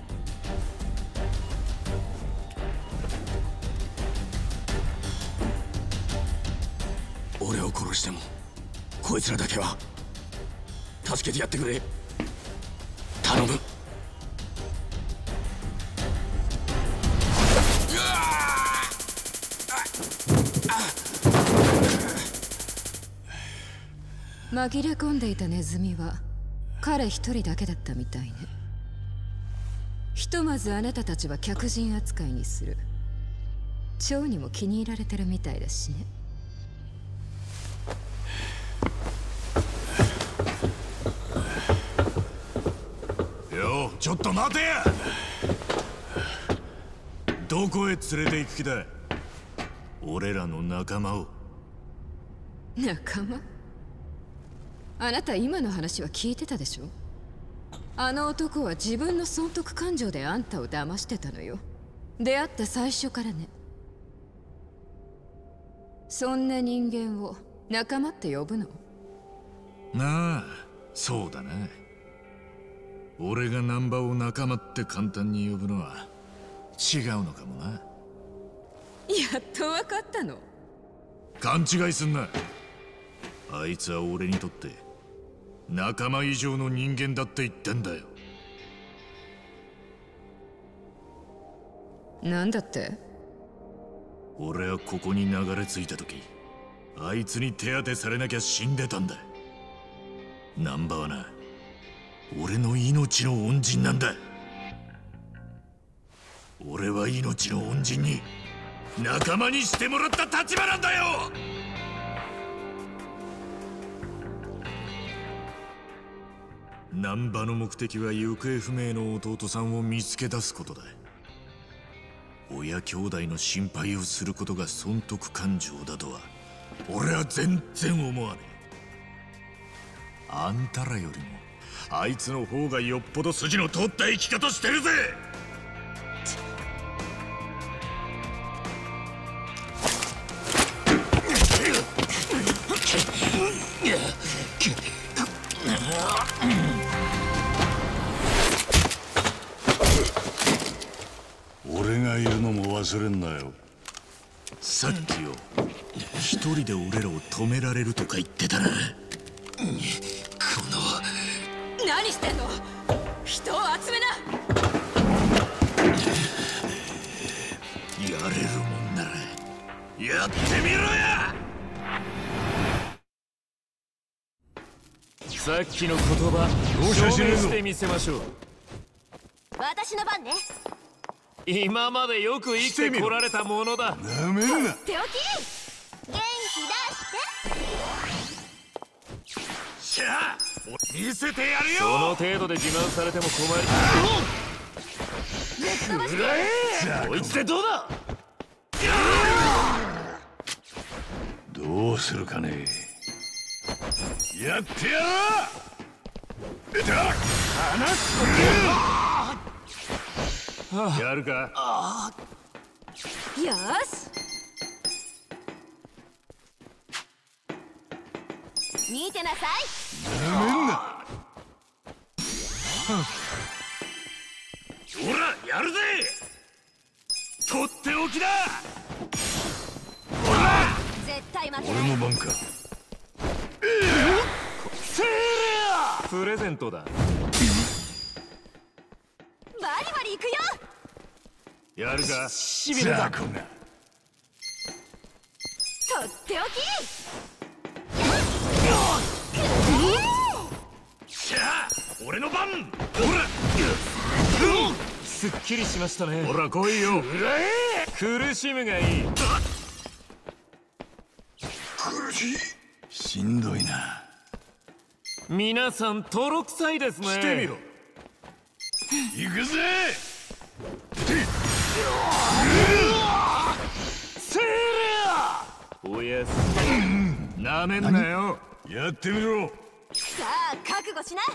俺を殺してもこいつらだけは助けてやってくれ。頼む。 紛れ込んでいたネズミは彼一人だけだったみたいね。ひとまずあなたたちは客人扱いにする。蝶にも気に入られてるみたいだしね。 よう、ちょっと待てや。どこへ連れて行く気だ？俺らの仲間を。 仲間？あなた今の話は聞いてたでしょ？あの男は自分の損得感情であんたを騙してたのよ。出会った最初からね。そんな人間を仲間って呼ぶの？ なあ、そうだな。俺が難波を仲間って簡単に呼ぶのは違うのかもな。 やっと分かったの？ 勘違いすんな。あいつは俺にとって仲間以上の人間だって言ってんだよ。 なんだって？ 俺はここに流れ着いた時、あいつに手当てされなきゃ死んでたんだ。難波はな、俺の命の恩人なんだ。俺は命の恩人に仲間にしてもらった立場なんだよ。難波の目的は行方不明の弟さんを見つけ出すことだ。親兄弟の心配をすることが損得感情だとは俺は全然思わねえ。あんたらよりもあいつの方がよっぽど筋の通った生き方してるぜ。 俺がいるのも忘れんなよ。 さっきよ、一人で俺らを止められるとか言ってたな。 何してんの？人を集めな。 やれるもんならやってみろや。さっきの言葉証明してみせましょう。 私の番ね。 今までよく生きてこられたものだ。 なめんな。 手置き元気出して。 しゃあ見せてやるよ。その程度で自慢されても困る。こいつでどうだ。 どうするかね。やってやろう。 やるか。 よし。 見てなさい。 なめんな。 ほらやるぜ。とっておきだ。ほら絶対負け俺ない。 の番か。 プレゼントだ。 バリバリいくよ。 やるか。 しびれた。 とっておき。 しゃあ俺の番。ほらすっきりしましたね。ほら来いよ。苦しむがいい。 苦しい。しんどいな。 皆さんとろくさいですね。してみろ。 行くぜ。 おやすみ。 なめんなよ。やってみろ。 さあ覚悟しな。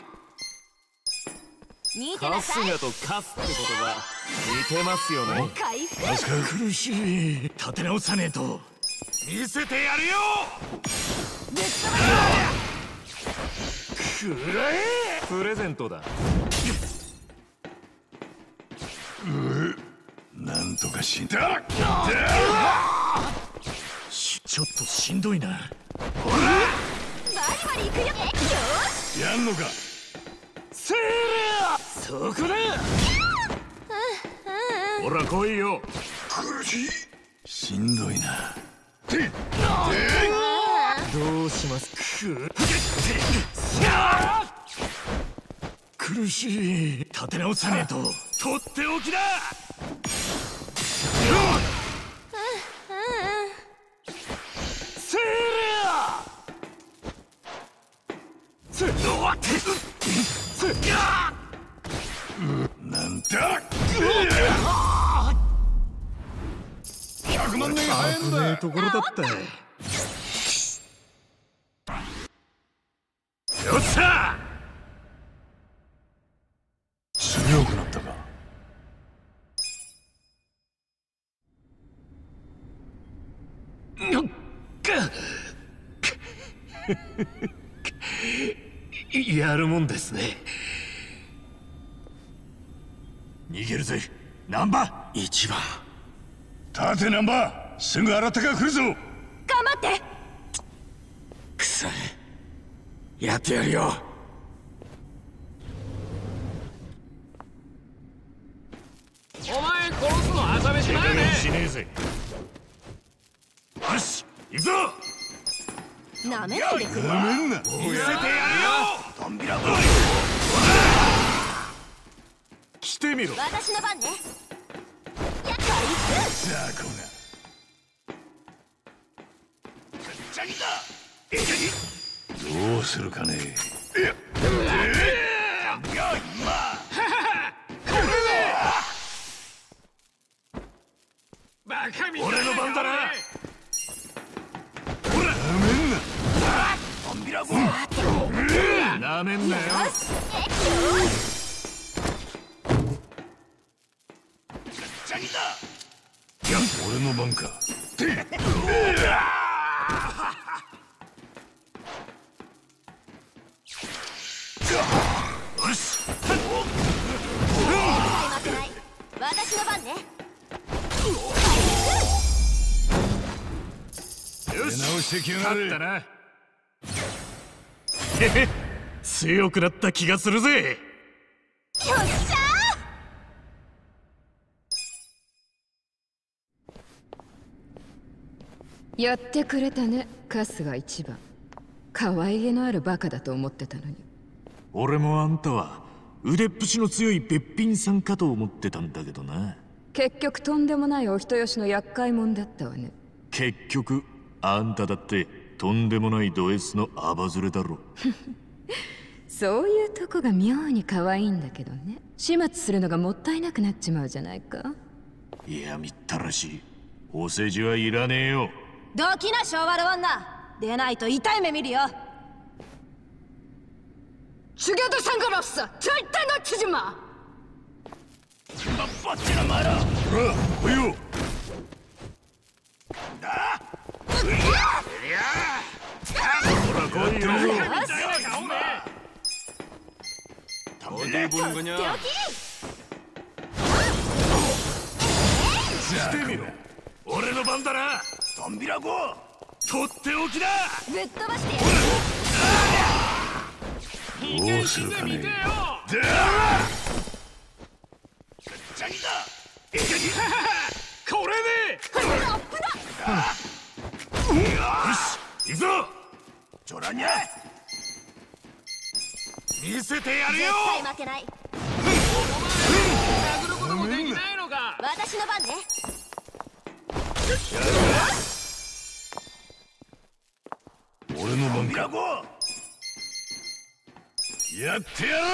見てなさい。 春日とカスって言葉似てますよね。 回復。 苦しい。立て直さねえと。見せてやるよ。 ぶっ飛ばくらえ。 プレゼントだ。 なんとか死んだ。 ちょっとしんどいな。 バリバリいくよ。よし。 やんのか。 せーら。そこだ。ほら来いよ。 苦しい。しんどいな。 どうします？ 苦しい。立て直さねえと。とっておきだ。せなんだ。100万年早いんだ。 ところだった。よっしゃ。 強くなったか。 やるもんですね。 逃げるぜナンバ一番。 立てナンバー、すぐ新手が来るぞ。 頑張って。 くさい。やってやるよ。 お前殺すの朝飯ないね。 しねえぜ。よし行くぞ。 なめないでくれ。 なめんな。 見せてやるよ。ドンビラボーイ。来てみろ。 私の番ね。やっ回復。 さあこジャギが。どうするかね。 バカみたいな。 俺の番だな。 なめんな。 ドンビラボーイ。なめんなよ。ジャギだ。 俺の番か。 よし。 負けない。私の番ね。 よし。 出直してきやがれ。 勝ったな。へへ。強くなった気がするぜ。 よっしゃー。やってくれたね、春日一番。可愛げのあるバカだと思ってたのに。 俺もあんたは腕っぷしの強いべっぴんさんかと思ってたんだけどな。 結局とんでもないお人よしの厄介者だったわね。 結局あんただってとんでもないド S のアバズレだろ。 そういうとこが妙に可愛いんだけどね。始末するのがもったいなくなっちまうじゃないか。 いやみったらしい。お世辞はいらねえよ。 どきな昭和の女。出ないと痛い目見るよ。죽여도 상관없어. 절대 놓치지 마. 뻗지나 마라. 그래, 보여. 나. 뭐라 거이요. 어디 보는 거냐? 시대미로. 올해의 반다라. 덤비라고. とっておきだ。 ぶっ飛ばしてどうするかね。 ジャギだ。これで。 アップだ。 よし、行くぞ。ジョラニャ。見せてやるよ。 絶対負けない。 殴ることもできないのか。 私の番ね。 俺の番か。やってや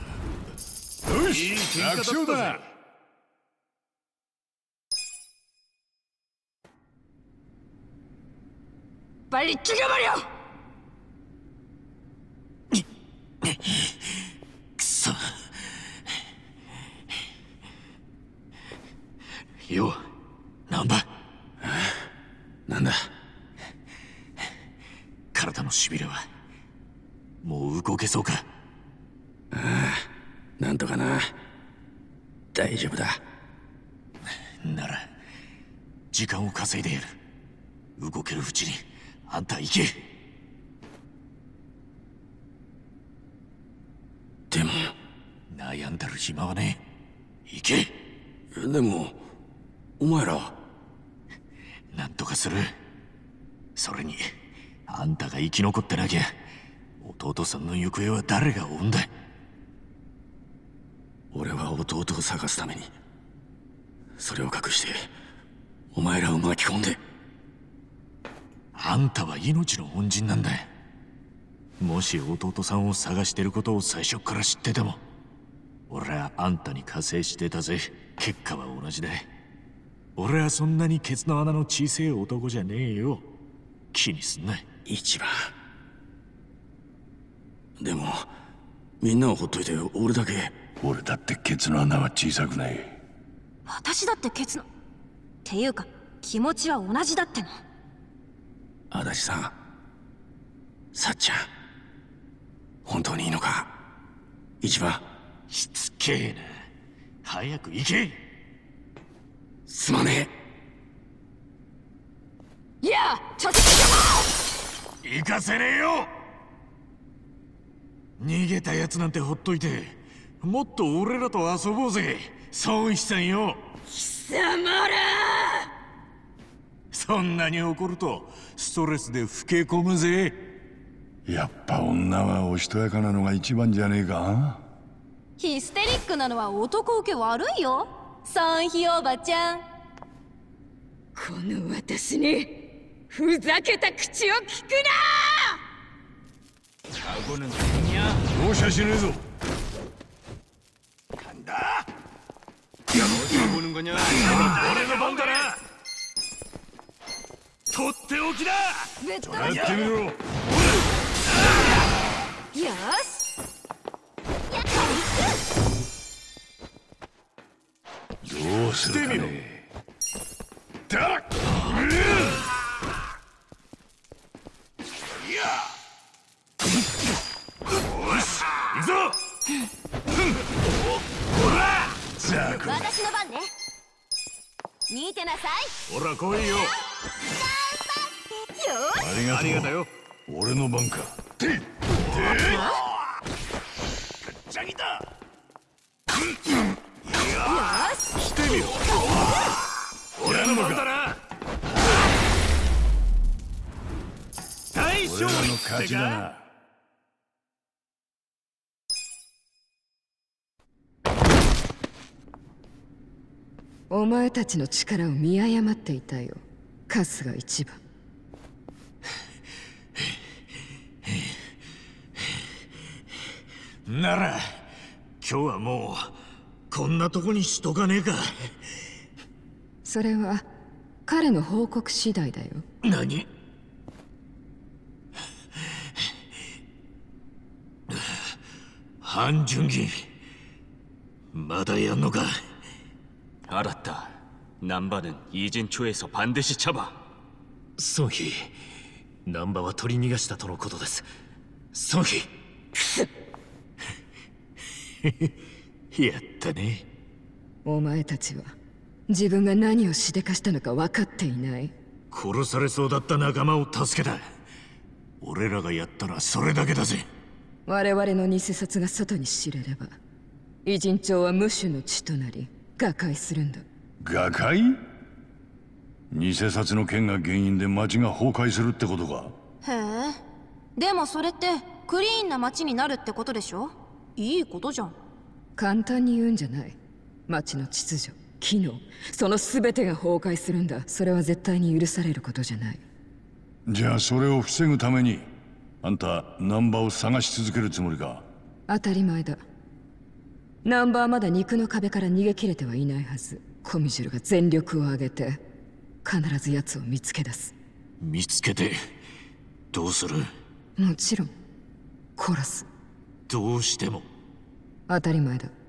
る。よし、楽勝だ。 빨리 죽여버려! くそ。よう、ナンバ。 なんだ。 体のしびれはもう動けそうか？ ああ、なんとかな。大丈夫だ。 なら時間を稼いでやる。動けるうちにあんた行け。 でも悩んだる暇はねえ。行け。 でもお前ら。 なんとかする。それにあんたが生き残ってなきゃ弟さんの行方は誰が追うんだ。 俺は弟を探すためにそれを隠してお前らを巻き込んで。 あんたは命の恩人なんだ。もし弟さんを探してることを最初から知ってても俺はあんたに加勢してたぜ。結果は同じだ。俺はそんなにケツの穴の小せえ男じゃねえよ。気にすんな。 一番。でもみんなをほっといて俺だけ。 俺だってケツの穴は小さくない。 私だってケツのっていうか気持ちは同じだっての。 足立さん、さっちゃん、本当にいいのか？一番。 しつけえな。早く行け。 すまねいやちょっと行かせねえよ。逃げたやつなんてほっといてもっと俺らと遊ぼうぜ孫一さんよ。 貴様ら。 そんなに怒るとストレスで老け込むぜ。 やっぱ女はおしとやかなのが一番じゃねえか？ ヒステリックなのは男受け悪いよソンヒおばちゃん。この私にふざけた口を聞くな。 하고는 그냥 容赦しねえぞ。 간다. 어디 보는 거냐?俺の番だな. とっておきだ. やってみろ。 よしどうするかね。 だっ. 私の番ね。見てなさい。 ほら来いよ。 よありがとう。俺の番か。 ジャギだ。 し。 してみろ。俺の番だな。大俺ら勝利の勝ちだな。 お前たちの力を見誤っていたよ、春日一番。 なら今日はもうこんなとこにしとかねえか。 それは彼の報告次第だよ。 何？ハン・ジュンギンまだやんのか。 알았다. 남바는 이진 초에서 반드시 잡아. 소희, 남바와 取り逃がしたとのことです。ソヒ。 やったね。 お前たちは自分が何をしでかしたのか分かっていない。 殺されそうだった仲間を助けた。俺らがやったのはそれだけだぜ。 我々の偽札が外に知れれば、異人帳は無種の地となり瓦解するんだ。 瓦解？偽札の件が原因で町が崩壊するってことか。 へえ。でもそれってクリーンな街になるってことでしょ。いいことじゃん。 簡単に言うんじゃない。町の秩序、機能、その全てが崩壊するんだ。それは絶対に許されることじゃない。 じゃあそれを防ぐためにあんたナンバを探し続けるつもりか。 当たり前だ。ナンバーまだ肉の壁から逃げ切れてはいないはず。コミジュルが全力を挙げて必ず奴を見つけ出す。 見つけてどうする？ もちろん殺す。 どうしても。 当たり前だ。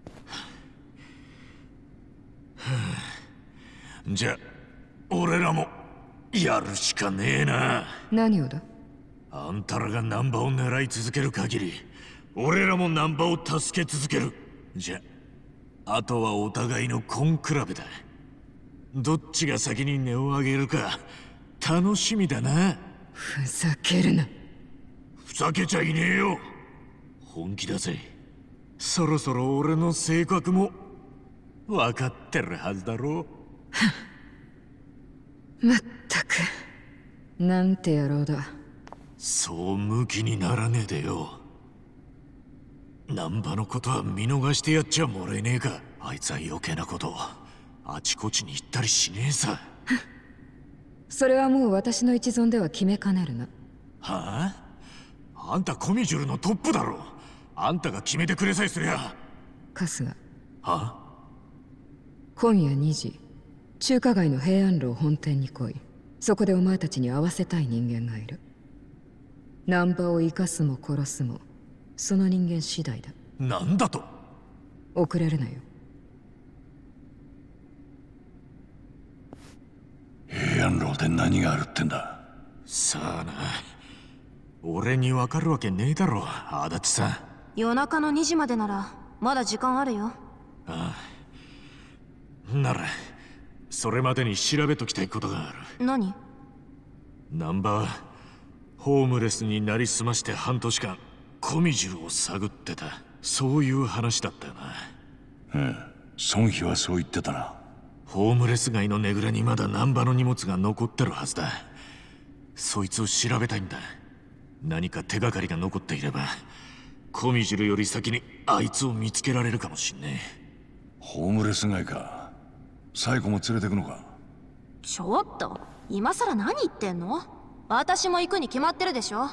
じゃあ俺らもやるしかねえな。 何をだ？ あんたらがナンバを狙い続ける限り俺らもナンバを助け続ける。じゃあとはお互いの根比べだ。どっちが先に音を上げるか楽しみだな。 ふざけるな。 ふざけちゃいねえよ。本気だぜ。そろそろ俺の性格も分かってるはずだろう。まったくなんて野郎だ。 そうムキにならねえでよ。難波のことは見逃してやっちゃもらえねえか。あいつは余計なことをあちこちに行ったりしねえさ。 それはもう私の一存では決めかねるな。 はあ？あんたコミジュルのトップだろ。あんたが決めてくれさえすりゃ。 春日。 はあ？ 今夜2時、中華街の平安楼本店に来い。そこでお前たちに会わせたい人間がいる。難波を生かすも殺すもその人間次第だ。 なんだと？ 遅れるなよ。 平安楼で何があるってんだ。 さあな、俺に分かるわけねえだろ、足立さん。 夜中の2時までならまだ時間あるよ。 ああ、ならそれまでに調べときたいことがある。 何？ 難波はホームレスになりすまして半年間コミジュルを探ってた、そういう話だったよな。 うん、孫妃はそう言ってたな。 ホームレス街のねぐらにまだ難波の荷物が残ってるはずだ。そいつを調べたいんだ。何か手がかりが残っていればコミジュルより先にあいつを見つけられるかもしんねえ。 ホームレス街か。サイコも連れてくのか。 ちょっと今さら何言ってんの？私も行くに決まってるでしょ。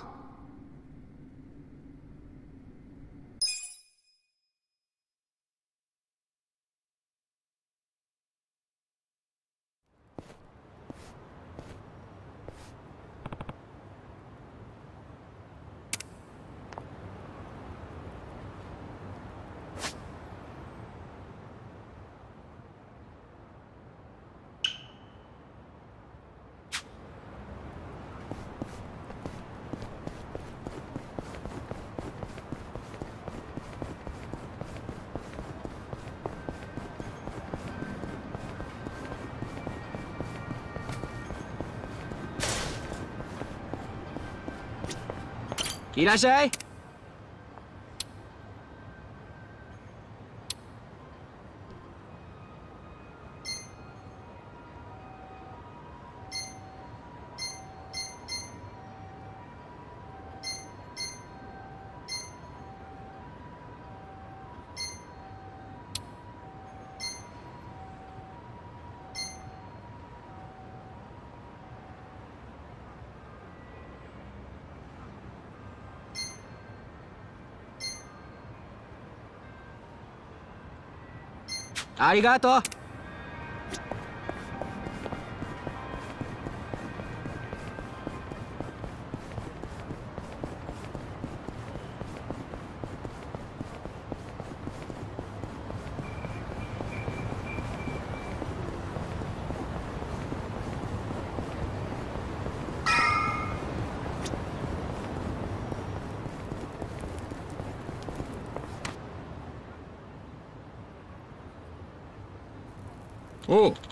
いらっしゃい。ありがとう。 おう。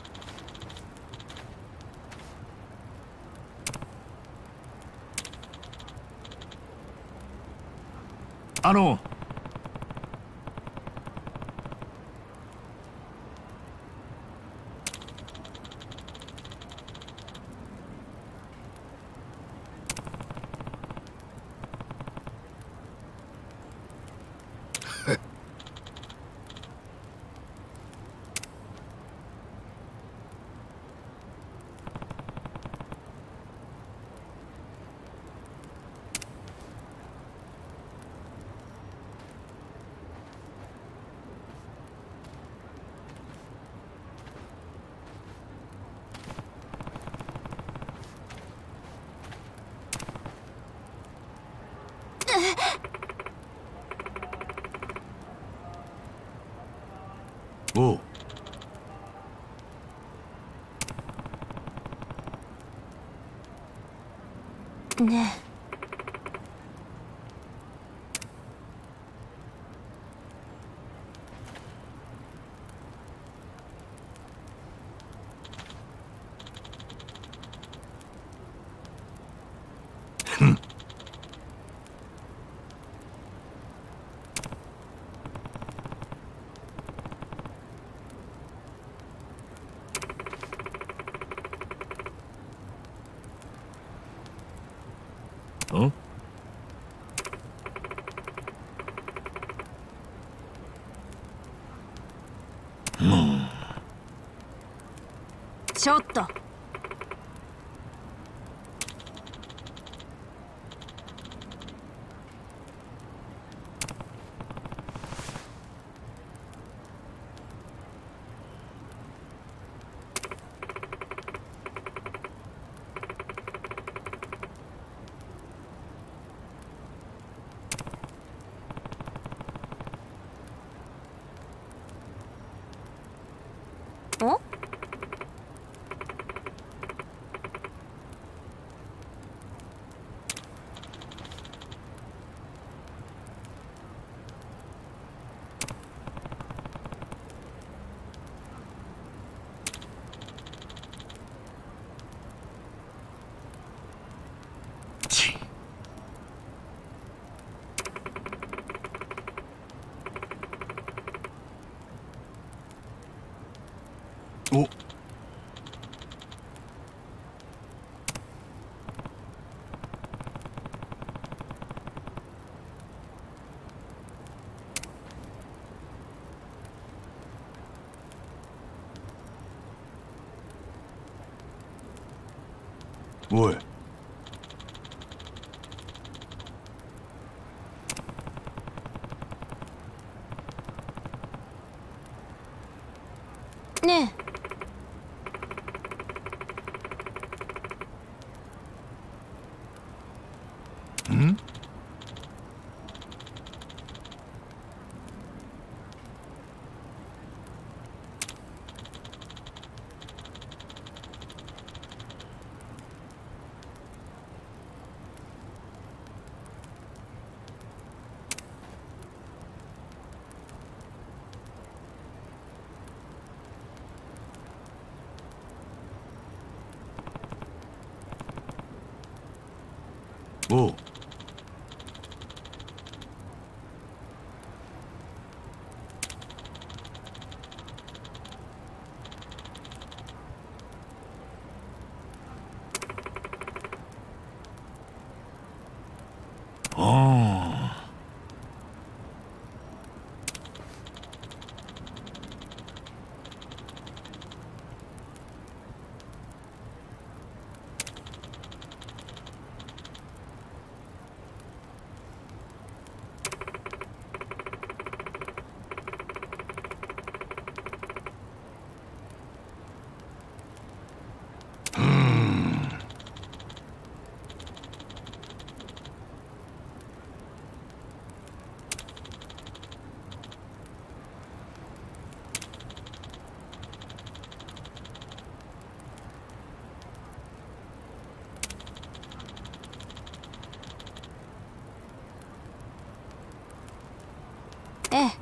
ねん？ ちょっと。お？ お。おい。 ねえ。 ん？おう。ああ。 ええ。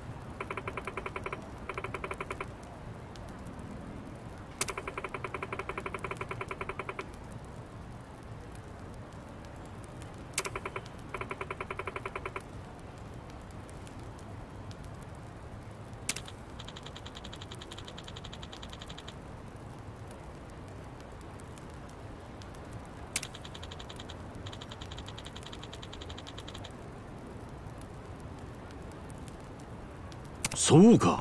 そうか。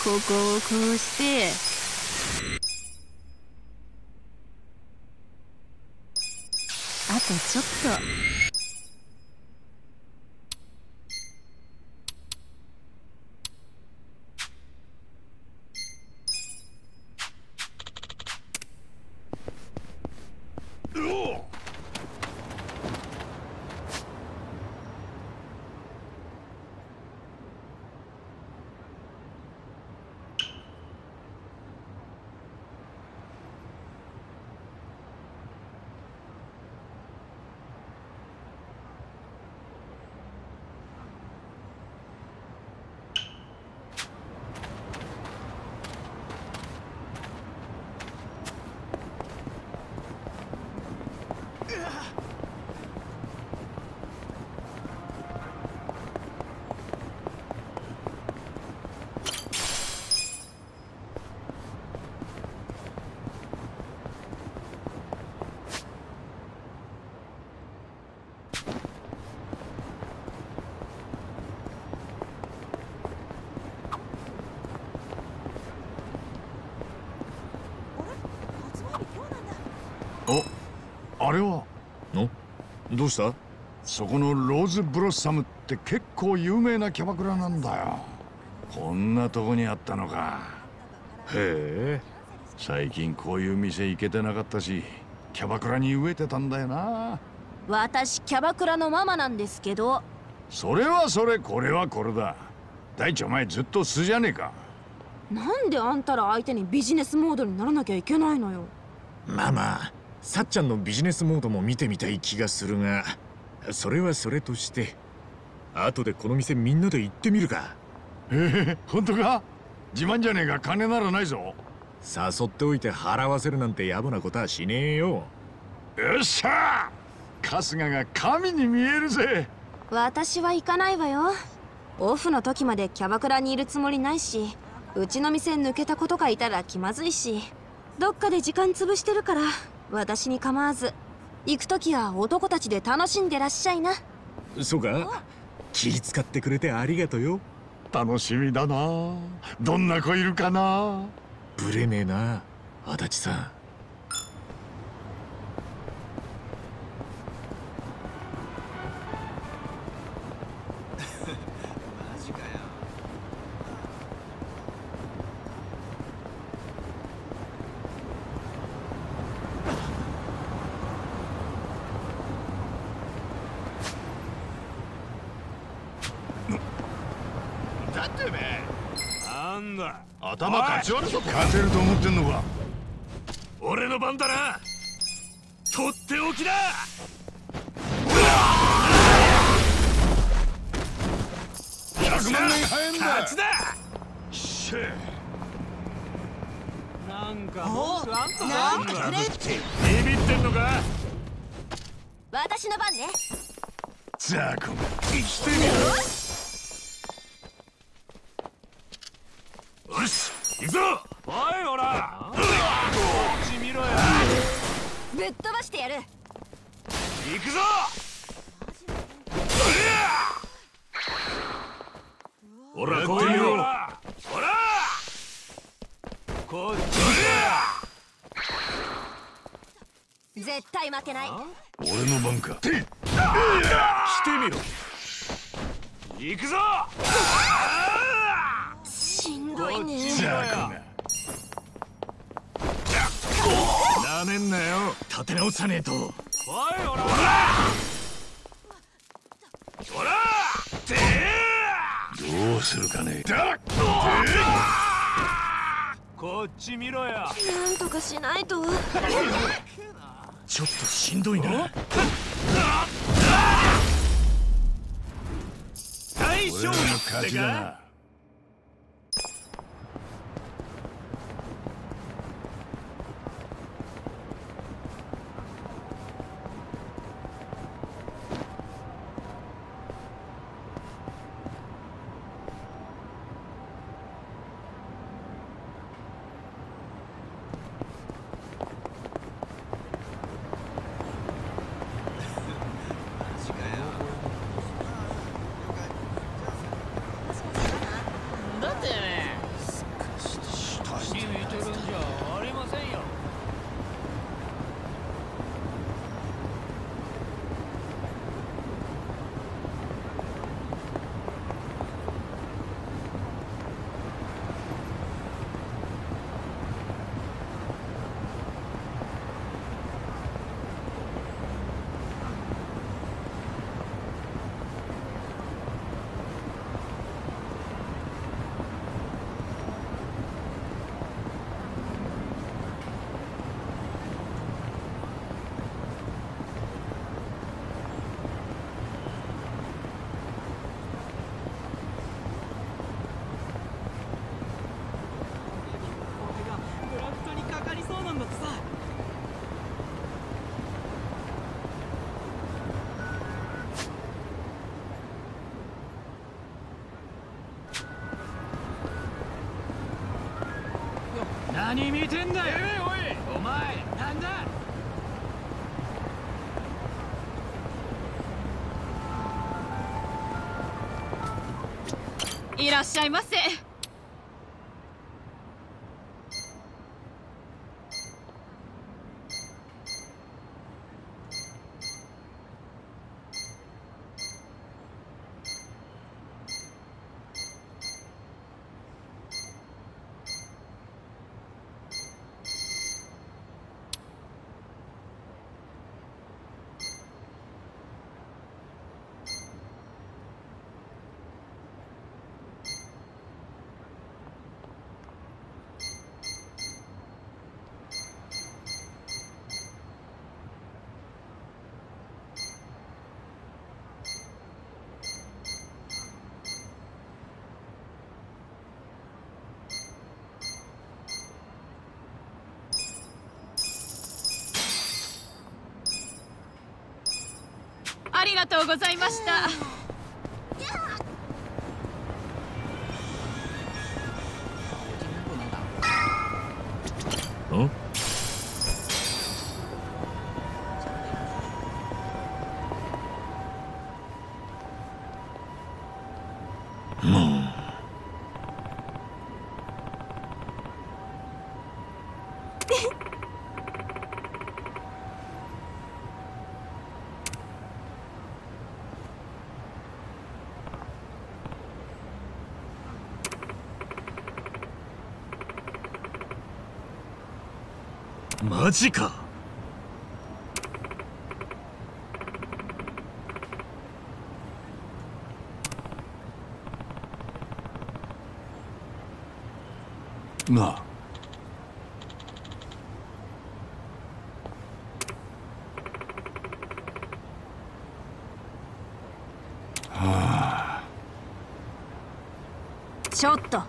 こをこうして、あとちょっと。 あれはどうした？ そこのローズブロッサムって結構有名なキャバクラなんだよ。こんなとこにあったのか。へえ、最近こういう店行けてなかったし、キャバクラに飢えてたんだよな。 私キャバクラのママなんですけど。 それはそれ、これはこれだ。大地お前ずっと素じゃねえか。 なんであんたら相手にビジネスモードにならなきゃいけないのよ。 まあまあ、さっちゃんのビジネスモードも見てみたい気がするが、それはそれとして後でこの店みんなで行ってみるか。 本当か？自慢じゃねえが金ならないぞ。 誘っておいて払わせるなんて野暮なことはしねえよ。 よっしゃー、春日が神に見えるぜ。 私は行かないわよ。オフの時までキャバクラにいるつもりないし、うちの店抜けた子とかいたら気まずいし、どっかで時間潰してるから私に構わず、行く時は男たちで楽しんでらっしゃいな。 そうか、気使ってくれてありがとうよ。 楽しみだな。どんな子いるかな。 ブレねえな、足立さん。 なんだ、頭かち割るぞ。 勝てると思ってんのか。 俺の番だな。とっておきだ。 100万円早いんだ。 勝ちだ。 シェなんか文句あんのなんかくれ。 ビビってんのか。 私の番ね。 ザコが生きてみろ。よし、行くぞ。おい、ほら。こっち見ろよ。 ぶっ飛ばしてやる。 行くぞ。ほら、こういうほら。ほら。こっち絶対負けない。 俺の番か。 来てみろ。行くぞ。 しんどいね。 ザコがなめんなよ、立て直さねえと。 おい、ほら。ほら。 どうするかね。 こっち見ろよ。 なんとかしないと。 ちょっとしんどいな。 大勝俺らの勝利ってか。 ちだな。 何見てんだよ。おい、お前なんだ。 いらっしゃいませ。ありがとうございました。 ん？マジか。 なあ。 ちょっと。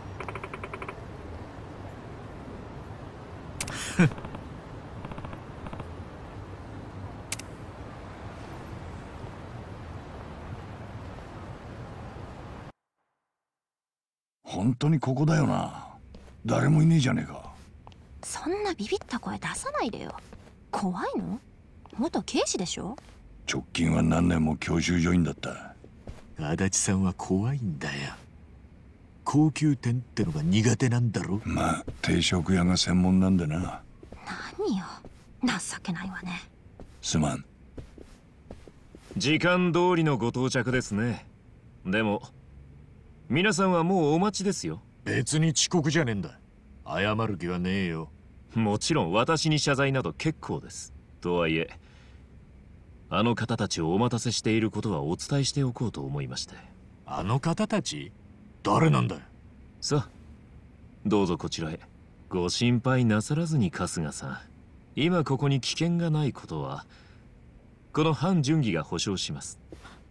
本当にここだよな。誰もいねえじゃねえか。 そんなビビった声出さないでよ。怖いの？元警視でしょ。 直近は何年も教習所員だった。 足立さんは怖いんだよ。高級店ってのが苦手なんだろ。 まあ定食屋が専門なんでな。 何よ、情けないわね。 すまん。 時間通りのご到着ですね。でも皆さんはもうお待ちですよ。 別に遅刻じゃねえんだ。謝る気はねえよ。 もちろん私に謝罪など結構です。とはいえあの方たちをお待たせしていることはお伝えしておこうと思いまして。 あの方たち？誰なんだよ。 さあどうぞこちらへ。ご心配なさらずに春日さん。今ここに危険がないことはこの範順義が保証します。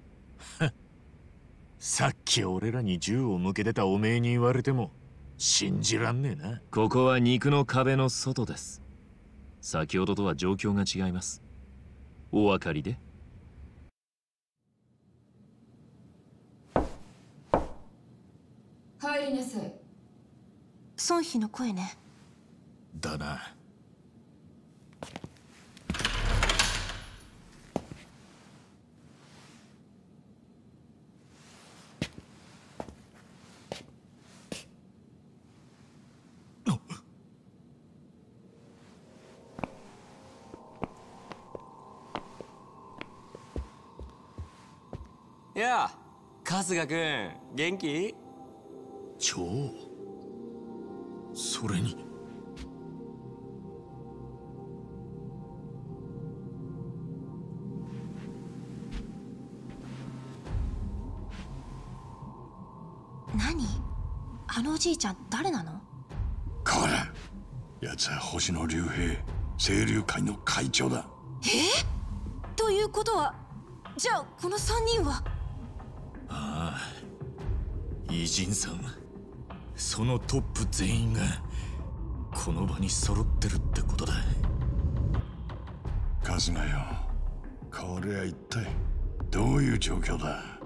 さっき俺らに銃を向けてたおめえに言われても信じらんねえな。 ここは肉の壁の外です。先ほどとは状況が違います。お分かりで？ 入りなさい。 孫妃の声ね。 だな。 やあ春日君元気？ 超それに何？あのおじいちゃん誰なの？ こら、奴は星野竜兵、清流会の会長だ。 ということは、じゃあこの3人は。 ああ、偉人さん、そのトップ全員がこの場に揃ってるってことだ。 春日よ、これは一体どういう状況だ？